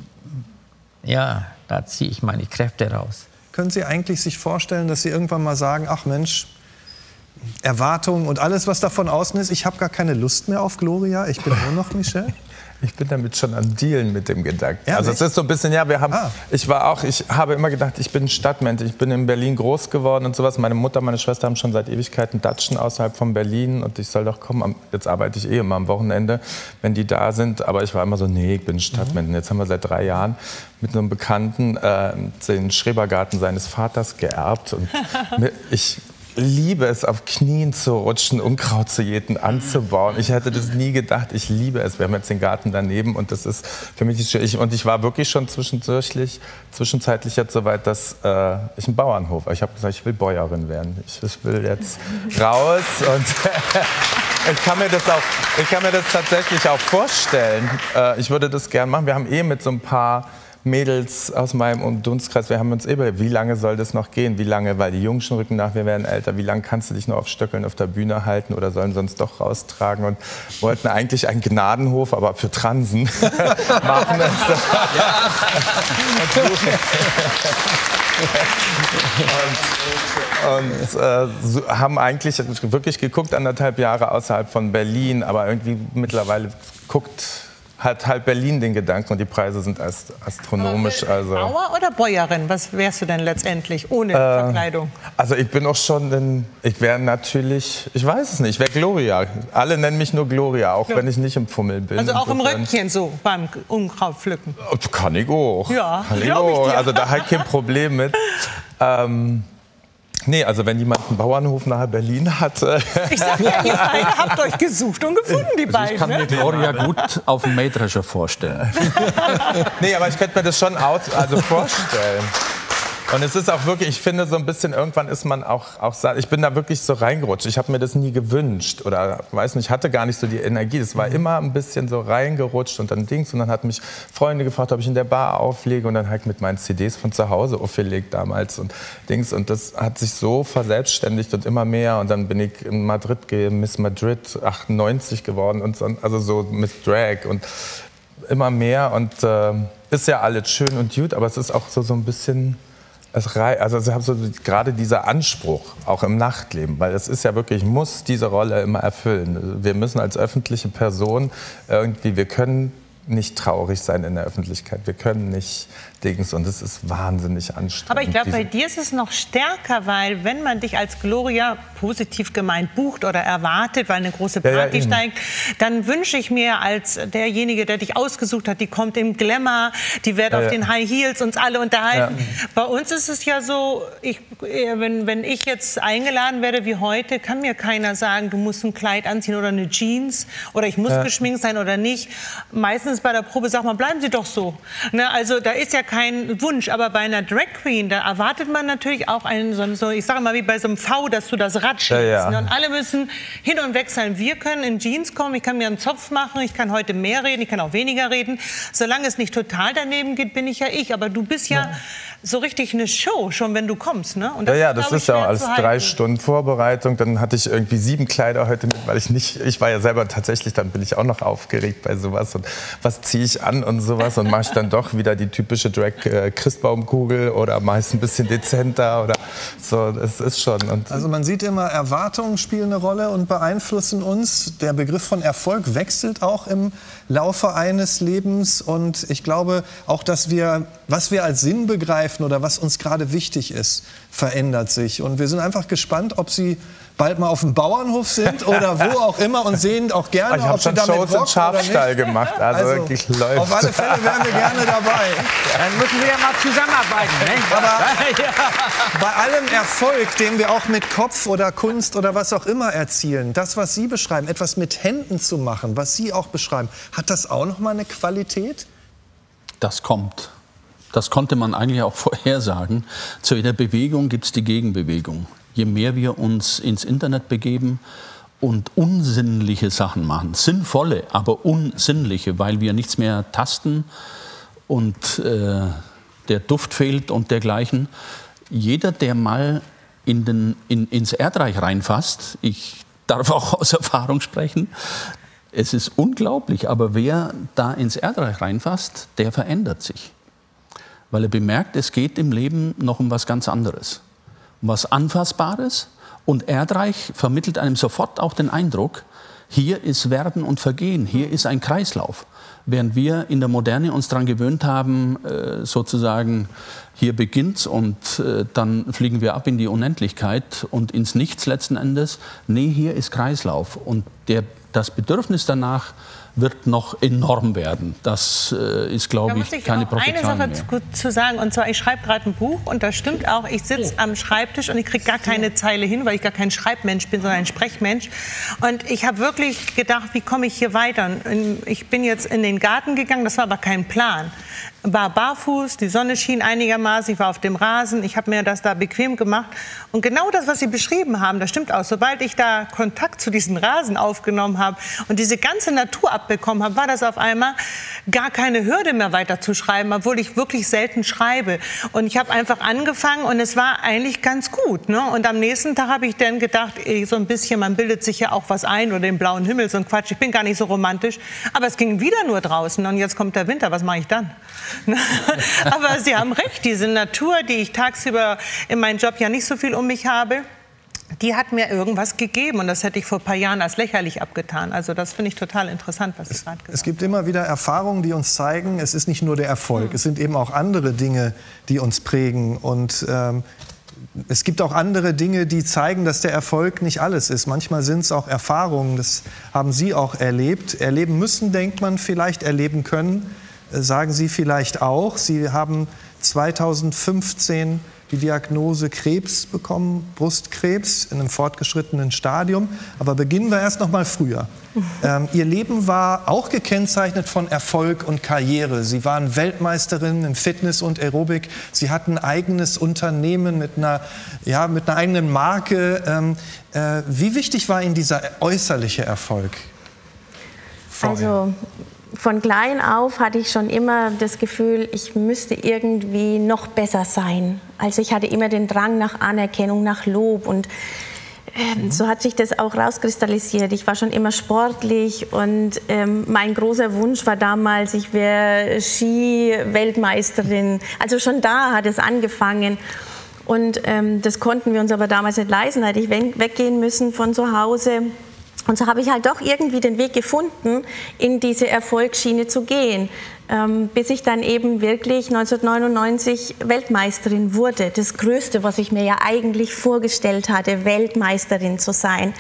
ja, da ziehe ich meine Kräfte raus. Können Sie eigentlich sich vorstellen, dass Sie irgendwann mal sagen, ach Mensch, Erwartungen und alles, was davon außen ist, ich habe gar keine Lust mehr auf Gloria, ich bin nur noch Michelle? Ich bin damit schon am Dealen mit dem Gedanken. Ehrlich? Also es ist so ein bisschen, ja, wir haben, Ah. ich war auch, ich habe immer gedacht, ich bin ein Stadtmensch. Ich bin in Berlin groß geworden und sowas. Meine Mutter, meine Schwester haben schon seit Ewigkeiten Datschen außerhalb von Berlin und ich soll doch kommen. Am- Jetzt arbeite ich eh immer am Wochenende, wenn die da sind. Aber ich war immer so, nee, ich bin ein Stadtmensch. Und jetzt haben wir seit drei Jahren mit einem Bekannten äh, den Schrebergarten seines Vaters geerbt und mir- ich liebe es, auf Knien zu rutschen, Unkraut zu jäten, anzubauen. Ich hätte das nie gedacht. Ich liebe es. Wir haben jetzt den Garten daneben und das ist für mich schön. Ich, und ich war wirklich schon zwischenzeitlich, zwischenzeitlich jetzt so weit, dass äh, ich einen Bauernhof. Ich habe gesagt, ich will Bäuerin werden. Ich, ich will jetzt raus und ich kann mir das auch, ich kann mir das tatsächlich auch vorstellen. Äh, ich würde das gern machen. Wir haben eh mit so ein paar Mädels aus meinem Dunstkreis, wir haben uns eben, wie lange soll das noch gehen? Wie lange, weil die Jungen schon rücken nach, wir werden älter, wie lange kannst du dich noch auf Stöckeln auf der Bühne halten oder sollen sonst doch raustragen? Und wollten eigentlich einen Gnadenhof, aber für Transen machen. Und, und äh, so, haben eigentlich wirklich geguckt, anderthalb Jahre außerhalb von Berlin, aber irgendwie mittlerweile guckt hat halb Berlin den Gedanken und die Preise sind ast astronomisch. Also, Bauer oder Bäuerin? Was wärst du denn letztendlich ohne äh, Verkleidung? also ich bin auch schon, in, ich wäre natürlich, ich weiß es nicht, ich wäre Gloria. Alle nennen mich nur Gloria, auch Ja. wenn ich nicht im Fummel bin. Also auch im Insofern- Röckchen so beim Unkrautpflücken. Kann ich auch. Ja, Kann ich glaub ich auch. dir. Also da halt kein Problem mit. Ähm, nee, also wenn jemand einen Bauernhof nahe Berlin hat. äh, Ich sag ja, ihr beide habt euch gesucht und gefunden, die Also beiden. ich kann mir Ne? Gloria gut auf dem Mähdrescher vorstellen. nee, aber ich könnte mir das schon aus, also vorstellen. Und es ist auch wirklich, ich finde so ein bisschen, irgendwann ist man auch, auch ich bin da wirklich so reingerutscht. Ich habe mir das nie gewünscht oder weiß nicht, ich hatte gar nicht so die Energie. Das war immer ein bisschen so reingerutscht und dann Dings. Und dann hat mich Freunde gefragt, ob ich in der Bar auflege und dann halt mit meinen C Ds von zu Hause aufgelegt damals und Dings. Und das hat sich so verselbstständigt und immer mehr. Und dann bin ich in Madrid, Miss Madrid achtundneunzig geworden und so, also so Miss Drag und immer mehr. Und äh, ist ja alles schön und gut, aber es ist auch so, so ein bisschen... Es rei also ich habe so gerade dieser Anspruch, auch im Nachtleben, weil es ist ja wirklich, ich muss diese Rolle immer erfüllen. Wir müssen als öffentliche Person irgendwie, wir können nicht traurig sein in der Öffentlichkeit, wir können nicht Dings und es ist wahnsinnig anstrengend. Aber ich glaube, bei dir ist es noch stärker, weil wenn man dich als Gloria positiv gemeint bucht oder erwartet, weil eine große Party ja, ja, steigt, dann wünsche ich mir als derjenige, der dich ausgesucht hat, die kommt im Glamour, die wird ja, auf ja. den High Heels uns alle unterhalten. Ja. Bei uns ist es ja so, ich, wenn, wenn ich jetzt eingeladen werde wie heute, kann mir keiner sagen, du musst ein Kleid anziehen oder eine Jeans oder ich muss ja. geschminkt sein oder nicht. Meistens bei der Probe sagt man, bleiben Sie doch so. Ne, also da ist ja kein Wunsch, aber bei einer Drag Queen, da erwartet man natürlich auch einen, so, so, ich sage mal wie bei so einem V, dass du das Rad schiebst. Ja, ja. Ne? Und alle müssen hin und weg sein. Wir können in Jeans kommen, ich kann mir einen Zopf machen, ich kann heute mehr reden, ich kann auch weniger reden. Solange es nicht total daneben geht, bin ich ja ich. Aber du bist ja, ja. so richtig eine Show, schon wenn du kommst. Ne? Und das ja, ja, das ist ja auch alles drei Stunden Vorbereitung. Dann hatte ich irgendwie sieben Kleider heute mit, weil ich nicht, ich war ja selber tatsächlich, dann bin ich auch noch aufgeregt bei sowas. Und was ziehe ich an und sowas und mache ich dann doch wieder die typische Drag äh, Christbaumkugel oder meist ein bisschen dezenter oder so, das ist schon. Und also man sieht immer, Erwartungen spielen eine Rolle und beeinflussen uns. Der Begriff von Erfolg wechselt auch im Laufe eines Lebens und ich glaube auch, dass wir, was wir als Sinn begreifen oder was uns gerade wichtig ist, verändert sich. Und wir sind einfach gespannt, ob Sie bald mal auf dem Bauernhof sind oder wo auch immer und sehen auch gerne, ich ob Sie damit Shows im Schafstall gemacht, also, also wirklich läuft. Auf alle Fälle wären wir gerne dabei. Dann müssen wir ja mal zusammenarbeiten. Ne? Aber bei allem Erfolg, den wir auch mit Kopf oder Kunst oder was auch immer erzielen, das, was Sie beschreiben, etwas mit Händen zu machen, was Sie auch beschreiben, hat das auch noch mal eine Qualität? Das kommt. Das konnte man eigentlich auch vorhersagen. Zu jeder Bewegung gibt es die Gegenbewegung. Je mehr wir uns ins Internet begeben und unsinnliche Sachen machen, sinnvolle, aber unsinnliche, weil wir nichts mehr tasten und äh, der Duft fehlt und dergleichen. Jeder, der mal in den, in, ins Erdreich reinfasst, ich darf auch aus Erfahrung sprechen, es ist unglaublich, aber wer da ins Erdreich reinfasst, der verändert sich. Weil er bemerkt, es geht im Leben noch um was ganz anderes. Um was Anfassbares. Und Erdreich vermittelt einem sofort auch den Eindruck, hier ist Werden und Vergehen, hier ist ein Kreislauf. Während wir in der Moderne uns daran gewöhnt haben, sozusagen, hier beginnt's und dann fliegen wir ab in die Unendlichkeit und ins Nichts letzten Endes. Nee, hier ist Kreislauf. Und der, das Bedürfnis danach wird noch enorm werden. Das äh, ist, glaube ich, keine Prophezeiung mehr. Eine Sache zu, zu sagen, und zwar, ich schreibe gerade ein Buch und das stimmt auch, ich sitze am Schreibtisch und ich kriege gar keine Zeile hin, weil ich gar kein Schreibmensch bin, sondern ein Sprechmensch. Und ich habe wirklich gedacht, wie komme ich hier weiter? Und ich bin jetzt in den Garten gegangen, das war aber kein Plan. War barfuß, die Sonne schien einigermaßen, ich war auf dem Rasen, ich habe mir das da bequem gemacht. Und genau das, was Sie beschrieben haben, das stimmt auch. Sobald ich da Kontakt zu diesem Rasen aufgenommen habe und diese ganze Natur abbekommen habe, war das auf einmal gar keine Hürde mehr weiter zu schreiben, obwohl ich wirklich selten schreibe. Und ich habe einfach angefangen und es war eigentlich ganz gut. Ne? Und am nächsten Tag habe ich dann gedacht, so ein bisschen, man bildet sich ja auch was ein oder den blauen Himmel, so ein Quatsch. Ich bin gar nicht so romantisch. Aber es ging wieder nur draußen und jetzt kommt der Winter, was mache ich dann? Aber Sie haben recht, diese Natur, die ich tagsüber in meinem Job ja nicht so viel um mich habe, die hat mir irgendwas gegeben und das hätte ich vor ein paar Jahren als lächerlich abgetan. Also das finde ich total interessant, was Sie gerade gesagt haben. Es gibt immer wieder Erfahrungen, die uns zeigen, es ist nicht nur der Erfolg, hm. es sind eben auch andere Dinge, die uns prägen und ähm, es gibt auch andere Dinge, die zeigen, dass der Erfolg nicht alles ist. Manchmal sind es auch Erfahrungen, das haben Sie auch erlebt. Erleben müssen, denkt man, vielleicht erleben können. Sagen Sie vielleicht auch, Sie haben zweitausendfünfzehn die Diagnose Krebs bekommen, Brustkrebs in einem fortgeschrittenen Stadium. Aber beginnen wir erst noch mal früher. Ähm, Ihr Leben war auch gekennzeichnet von Erfolg und Karriere. Sie waren Weltmeisterin in Fitness und Aerobic. Sie hatten ein eigenes Unternehmen mit einer, ja, mit einer eigenen Marke. Ähm, äh, wie wichtig war Ihnen dieser äußerliche Erfolg vorher? Also von klein auf hatte ich schon immer das Gefühl, ich müsste irgendwie noch besser sein. Also ich hatte immer den Drang nach Anerkennung, nach Lob und ähm, mhm. so hat sich das auch rauskristallisiert. Ich war schon immer sportlich und ähm, mein großer Wunsch war damals, ich wäre Ski-Weltmeisterin. Also schon da hat es angefangen. Und ähm, das konnten wir uns aber damals nicht leisten, da hätte ich weggehen müssen von zu Hause. Und so habe ich halt doch irgendwie den Weg gefunden, in diese Erfolgsschiene zu gehen, ähm, bis ich dann eben wirklich neunzehnhundertneunundneunzig Weltmeisterin wurde. Das Größte, was ich mir ja eigentlich vorgestellt hatte, Weltmeisterin zu sein.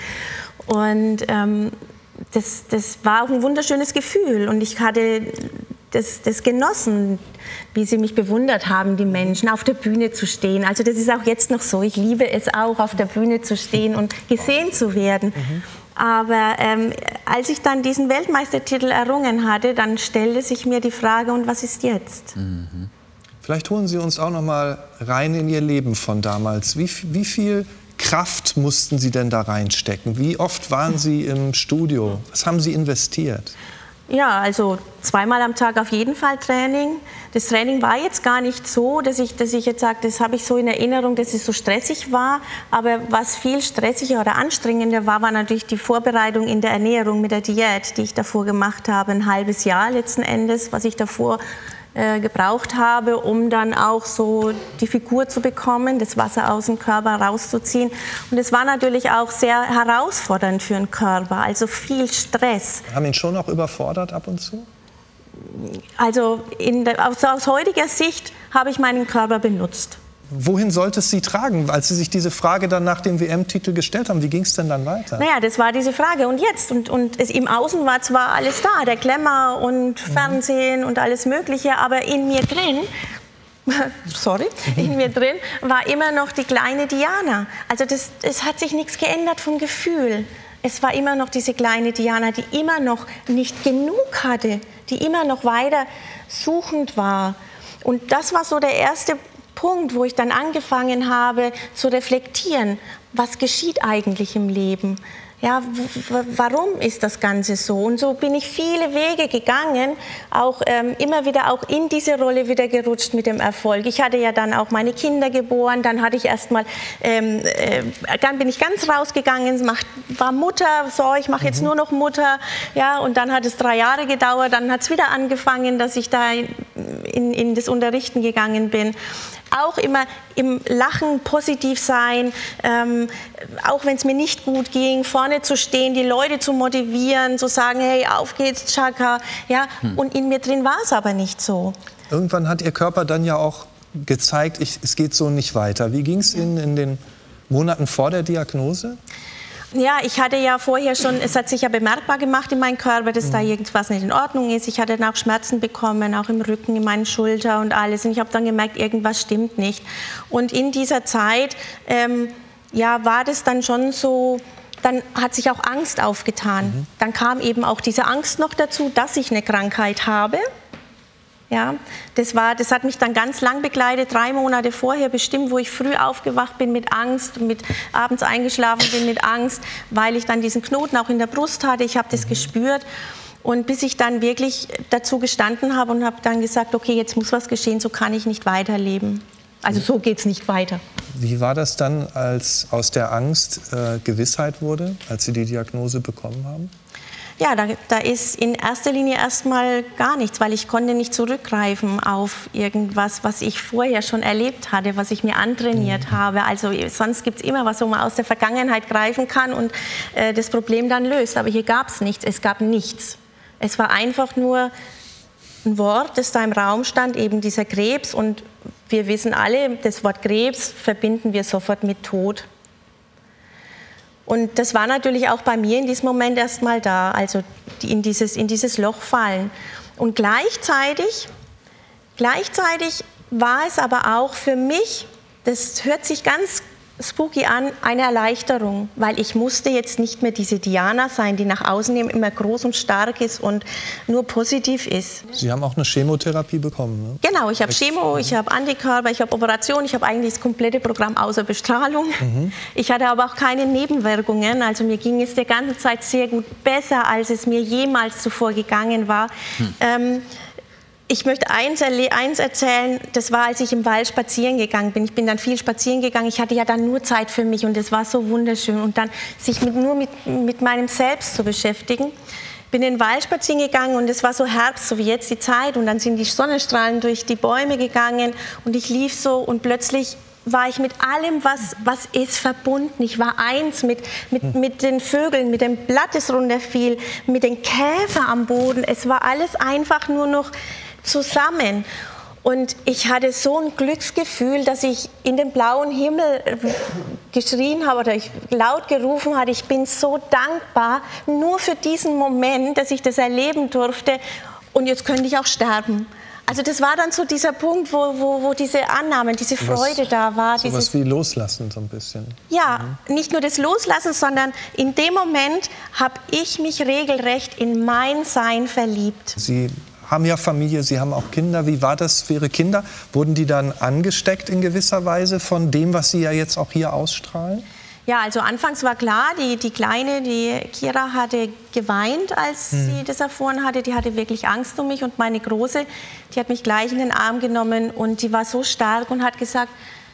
Und ähm, das, das war auch ein wunderschönes Gefühl und ich hatte das, das genossen, wie sie mich bewundert haben, die Menschen, auf der Bühne zu stehen. Also das ist auch jetzt noch so. Ich liebe es auch, auf der Bühne zu stehen und gesehen zu werden. Mhm. Aber ähm, als ich dann diesen Weltmeistertitel errungen hatte, dann stellte sich mir die Frage, und was ist jetzt? Mhm. Vielleicht holen Sie uns auch noch mal rein in Ihr Leben von damals. Wie, wie viel Kraft mussten Sie denn da reinstecken? Wie oft waren Sie im Studio? Was haben Sie investiert? Ja, also zweimal am Tag auf jeden Fall Training. Das Training war jetzt gar nicht so, dass ich, dass ich jetzt sage, das habe ich so in Erinnerung, dass es so stressig war. Aber was viel stressiger oder anstrengender war, war natürlich die Vorbereitung in der Ernährung mit der Diät, die ich davor gemacht habe. Ein halbes Jahr letzten Endes, was ich davor äh, gebraucht habe, um dann auch so die Figur zu bekommen, das Wasser aus dem Körper rauszuziehen. Und es war natürlich auch sehr herausfordernd für den Körper, also viel Stress. Haben ihn schon auch überfordert ab und zu? Also in der, aus, aus heutiger Sicht habe ich meinen Körper benutzt. Wohin sollte es Sie tragen, als Sie sich diese Frage dann nach dem W M-Titel gestellt haben? Wie ging es denn dann weiter? Naja, das war diese Frage. Und jetzt? Und, und es, im Außen war zwar alles da, der Glamour und Fernsehen mhm. und alles Mögliche, aber in mir drin, sorry, in mir drin war immer noch die kleine Diana. Also das, es hat sich nichts geändert vom Gefühl. Es war immer noch diese kleine Diana, die immer noch nicht genug hatte, die immer noch weiter suchend war. Und das war so der erste Punkt, wo ich dann angefangen habe zu reflektieren, was geschieht eigentlich im Leben? Ja, warum ist das Ganze so? Und so bin ich viele Wege gegangen, auch ähm, immer wieder auch in diese Rolle wieder gerutscht mit dem Erfolg. Ich hatte ja dann auch meine Kinder geboren, dann hatte ich erstmal, ähm, äh, dann bin ich ganz rausgegangen, mach, war Mutter, so, ich mache jetzt nur noch Mutter, ja, und dann hat es drei Jahre gedauert, dann hat es wieder angefangen, dass ich da in, in das Unterrichten gegangen bin. Auch immer im Lachen positiv sein, ähm, auch wenn es mir nicht gut ging, vorne zu stehen, die Leute zu motivieren, zu sagen, hey, auf geht's, Chaka. Ja? Hm. Und in mir drin war es aber nicht so. Irgendwann hat Ihr Körper dann ja auch gezeigt, ich, es geht so nicht weiter. Wie ging es Ihnen in den Monaten vor der Diagnose? Ja, ich hatte ja vorher schon, es hat sich ja bemerkbar gemacht in meinem Körper, dass mhm. da irgendwas nicht in Ordnung ist. Ich hatte dann auch Schmerzen bekommen, auch im Rücken, in meinen Schultern und alles. Und ich habe dann gemerkt, irgendwas stimmt nicht. Und in dieser Zeit, ähm, ja, war das dann schon so, dann hat sich auch Angst aufgetan. Mhm. Dann kam eben auch diese Angst noch dazu, dass ich eine Krankheit habe. Ja, das, war, das hat mich dann ganz lang begleitet, drei Monate vorher bestimmt, wo ich früh aufgewacht bin mit Angst, mit, abends eingeschlafen bin mit Angst, weil ich dann diesen Knoten auch in der Brust hatte. Ich habe das gespürt. Und bis ich dann wirklich dazu gestanden habe und habe dann gesagt, okay, jetzt muss was geschehen, so kann ich nicht weiterleben. Also so geht es nicht weiter. Wie war das dann, als aus der Angst äh, Gewissheit wurde, als Sie die Diagnose bekommen haben? Ja, da, da ist in erster Linie erstmal gar nichts, weil ich konnte nicht zurückgreifen auf irgendwas, was ich vorher schon erlebt hatte, was ich mir antrainiert mhm. habe. Also sonst gibt es immer was, wo man aus der Vergangenheit greifen kann und äh, das Problem dann löst. Aber hier gab es nichts, es gab nichts. Es war einfach nur ein Wort, das da im Raum stand, eben dieser Krebs. Und wir wissen alle, das Wort Krebs verbinden wir sofort mit Tod. Und das war natürlich auch bei mir in diesem Moment erst mal da, also in dieses, in dieses Loch fallen. Und gleichzeitig, gleichzeitig war es aber auch für mich das hört sich ganz spooky an, eine Erleichterung, weil ich musste jetzt nicht mehr diese Diana sein, die nach außen immer groß und stark ist und nur positiv ist. Sie haben auch eine Chemotherapie bekommen, ne? Genau, ich habe Chemo, ich habe Antikörper, ich habe Operation, ich habe eigentlich das komplette Programm außer Bestrahlung. Mhm. Ich hatte aber auch keine Nebenwirkungen, also mir ging es die ganze Zeit sehr gut, besser als es mir jemals zuvor gegangen war. Hm. Ähm, Ich möchte eins, eins erzählen, das war, als ich im Wald spazieren gegangen bin. Ich bin dann viel spazieren gegangen. Ich hatte ja dann nur Zeit für mich und das war so wunderschön. Und dann sich mit, nur mit, mit meinem Selbst zu beschäftigen. Ich bin in den Wald spazieren gegangen und es war so Herbst, so wie jetzt die Zeit. Und dann sind die Sonnenstrahlen durch die Bäume gegangen und ich lief so und plötzlich war ich mit allem, was, was ist, verbunden. Ich war eins mit, mit, mit den Vögeln, mit dem Blatt, das runterfiel, mit den Käfer am Boden. Es war alles einfach nur noch zusammen. Und ich hatte so ein Glücksgefühl, dass ich in den blauen Himmel geschrien habe oder ich laut gerufen habe, ich bin so dankbar nur für diesen Moment, dass ich das erleben durfte und jetzt könnte ich auch sterben. Also das war dann so dieser Punkt, wo, wo, wo diese Annahme, diese Freude was, da war. So was wie Loslassen so ein bisschen. Ja, mhm. Nicht nur das Loslassen, sondern in dem Moment habe ich mich regelrecht in mein Sein verliebt. Sie haben ja Familie, Sie haben auch Kinder. Wie war das für Ihre Kinder? Wurden die dann angesteckt in gewisser Weise von dem, was Sie ja jetzt auch hier ausstrahlen? Ja, also anfangs war klar, die, die Kleine, die Kira, hatte geweint, als hm. sie das erfahren hatte. Die hatte wirklich Angst um mich. Und meine Große, die hat mich gleich in den Arm genommen und die war so stark und hat gesagt,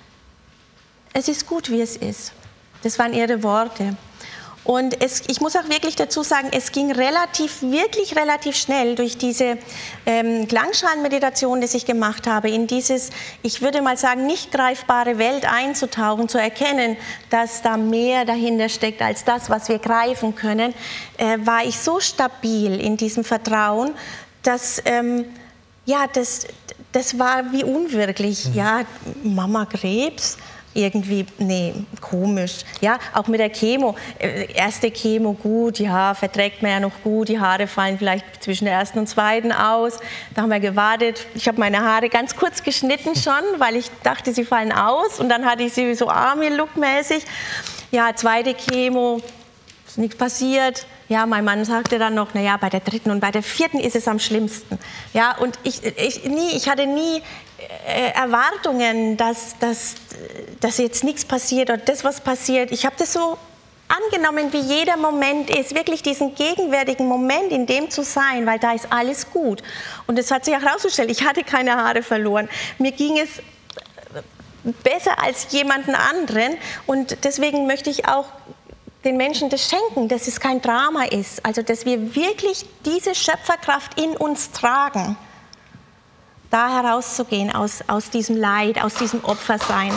es ist gut, wie es ist. Das waren ihre Worte. Und es, ich muss auch wirklich dazu sagen, es ging relativ, wirklich relativ schnell durch diese ähm, Klangschalenmeditation, die ich gemacht habe, in dieses, ich würde mal sagen, nicht greifbare Welt einzutauchen, zu erkennen, dass da mehr dahinter steckt als das, was wir greifen können, äh, war ich so stabil in diesem Vertrauen, dass, ähm, ja, das, das war wie unwirklich. Mhm. Ja, Mama Krebs. Irgendwie, nee, komisch. Ja, auch mit der Chemo. Erste Chemo gut, ja, verträgt man ja noch gut. Die Haare fallen vielleicht zwischen der ersten und zweiten aus. Da haben wir gewartet. Ich habe meine Haare ganz kurz geschnitten schon, weil ich dachte, sie fallen aus. Und dann hatte ich sie so Army-Look-mäßig. Ja, zweite Chemo, ist nichts passiert. Ja, mein Mann sagte dann noch, na ja, bei der dritten und bei der vierten ist es am schlimmsten. Ja, und ich, ich, nie, ich hatte nie äh, Erwartungen, dass, dass, dass jetzt nichts passiert oder das, was passiert. Ich habe das so angenommen, wie jeder Moment ist, wirklich diesen gegenwärtigen Moment, in dem zu sein, weil da ist alles gut. Und es hat sich auch herausgestellt, ich hatte keine Haare verloren. Mir ging es besser als jemanden anderen und deswegen möchte ich auch den Menschen das schenken, dass es kein Drama ist, also dass wir wirklich diese Schöpferkraft in uns tragen, da herauszugehen aus, aus diesem Leid, aus diesem Opfersein.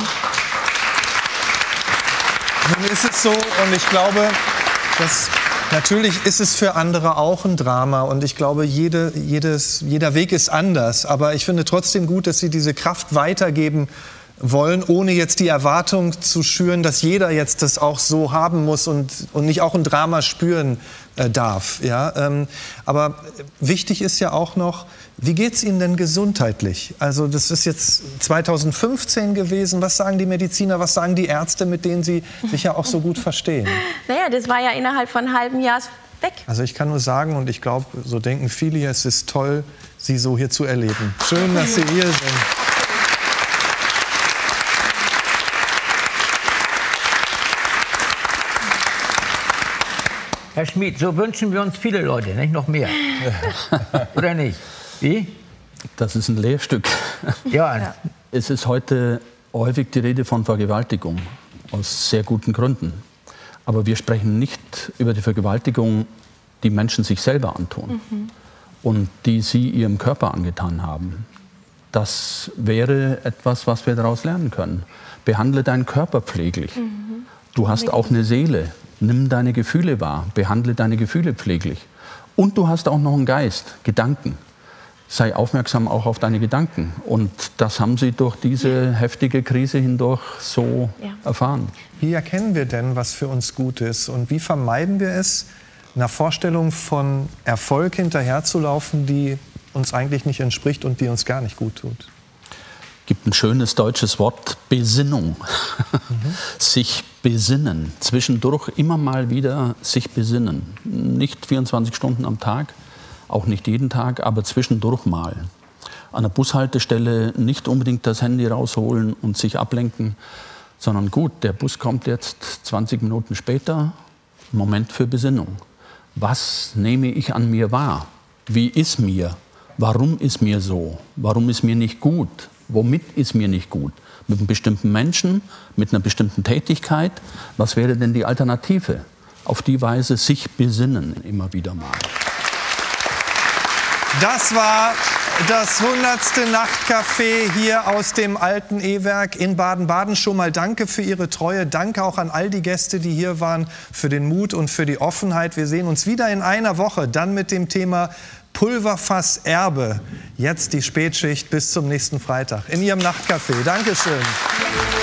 Nun ist es so und ich glaube, dass natürlich ist es für andere auch ein Drama und ich glaube, jede, jedes, jeder Weg ist anders, aber ich finde trotzdem gut, dass Sie diese Kraft weitergeben wollen, ohne jetzt die Erwartung zu schüren, dass jeder jetzt das auch so haben muss und, und nicht auch ein Drama spüren äh, darf. Ja? Ähm, aber wichtig ist ja auch noch, wie geht es Ihnen denn gesundheitlich? Also das ist jetzt zweitausendfünfzehn gewesen. Was sagen die Mediziner, was sagen die Ärzte, mit denen Sie sich ja auch so gut verstehen? Naja, das war ja innerhalb von einem halben Jahr weg. Also ich kann nur sagen, und ich glaube, so denken viele, es ist toll, Sie so hier zu erleben. Schön, dass Sie hier sind. Herr Schmid, so wünschen wir uns viele Leute, nicht noch mehr. Oder nicht? Wie? Das ist ein Lehrstück. Ja. Ja. Es ist heute häufig die Rede von Vergewaltigung, aus sehr guten Gründen. Aber wir sprechen nicht über die Vergewaltigung, die Menschen sich selber antun mhm. und die sie ihrem Körper angetan haben. Das wäre etwas, was wir daraus lernen können. Behandle deinen Körper pfleglich. Mhm. Du hast auch eine Seele. Nimm deine Gefühle wahr, behandle deine Gefühle pfleglich. Und du hast auch noch einen Geist, Gedanken. Sei aufmerksam auch auf deine Gedanken. Und das haben Sie durch diese heftige Krise hindurch so ja. erfahren. Wie erkennen wir denn, was für uns gut ist? Und wie vermeiden wir es, einer Vorstellung von Erfolg hinterherzulaufen, die uns eigentlich nicht entspricht und die uns gar nicht gut tut? gibt ein schönes deutsches Wort, Besinnung. Mhm. Sich besinnen. Zwischendurch immer mal wieder sich besinnen. Nicht vierundzwanzig Stunden am Tag, auch nicht jeden Tag, aber zwischendurch mal. An der Bushaltestelle nicht unbedingt das Handy rausholen und sich ablenken, sondern gut, der Bus kommt jetzt zwanzig Minuten später, Moment für Besinnung. Was nehme ich an mir wahr? Wie ist mir? Warum ist mir so? Warum ist mir nicht gut? Womit ist mir nicht gut? Mit einem bestimmten Menschen, mit einer bestimmten Tätigkeit? Was wäre denn die Alternative? Auf die Weise sich besinnen, immer wieder mal. Das war das hundertste Nachtcafé hier aus dem alten E-Werk in Baden-Baden. Schon mal danke für Ihre Treue. Danke auch an all die Gäste, die hier waren, für den Mut und für die Offenheit. Wir sehen uns wieder in einer Woche, dann mit dem Thema Pulverfass Erbe. Jetzt die Spätschicht bis zum nächsten Freitag in Ihrem Nachtcafé. Dankeschön.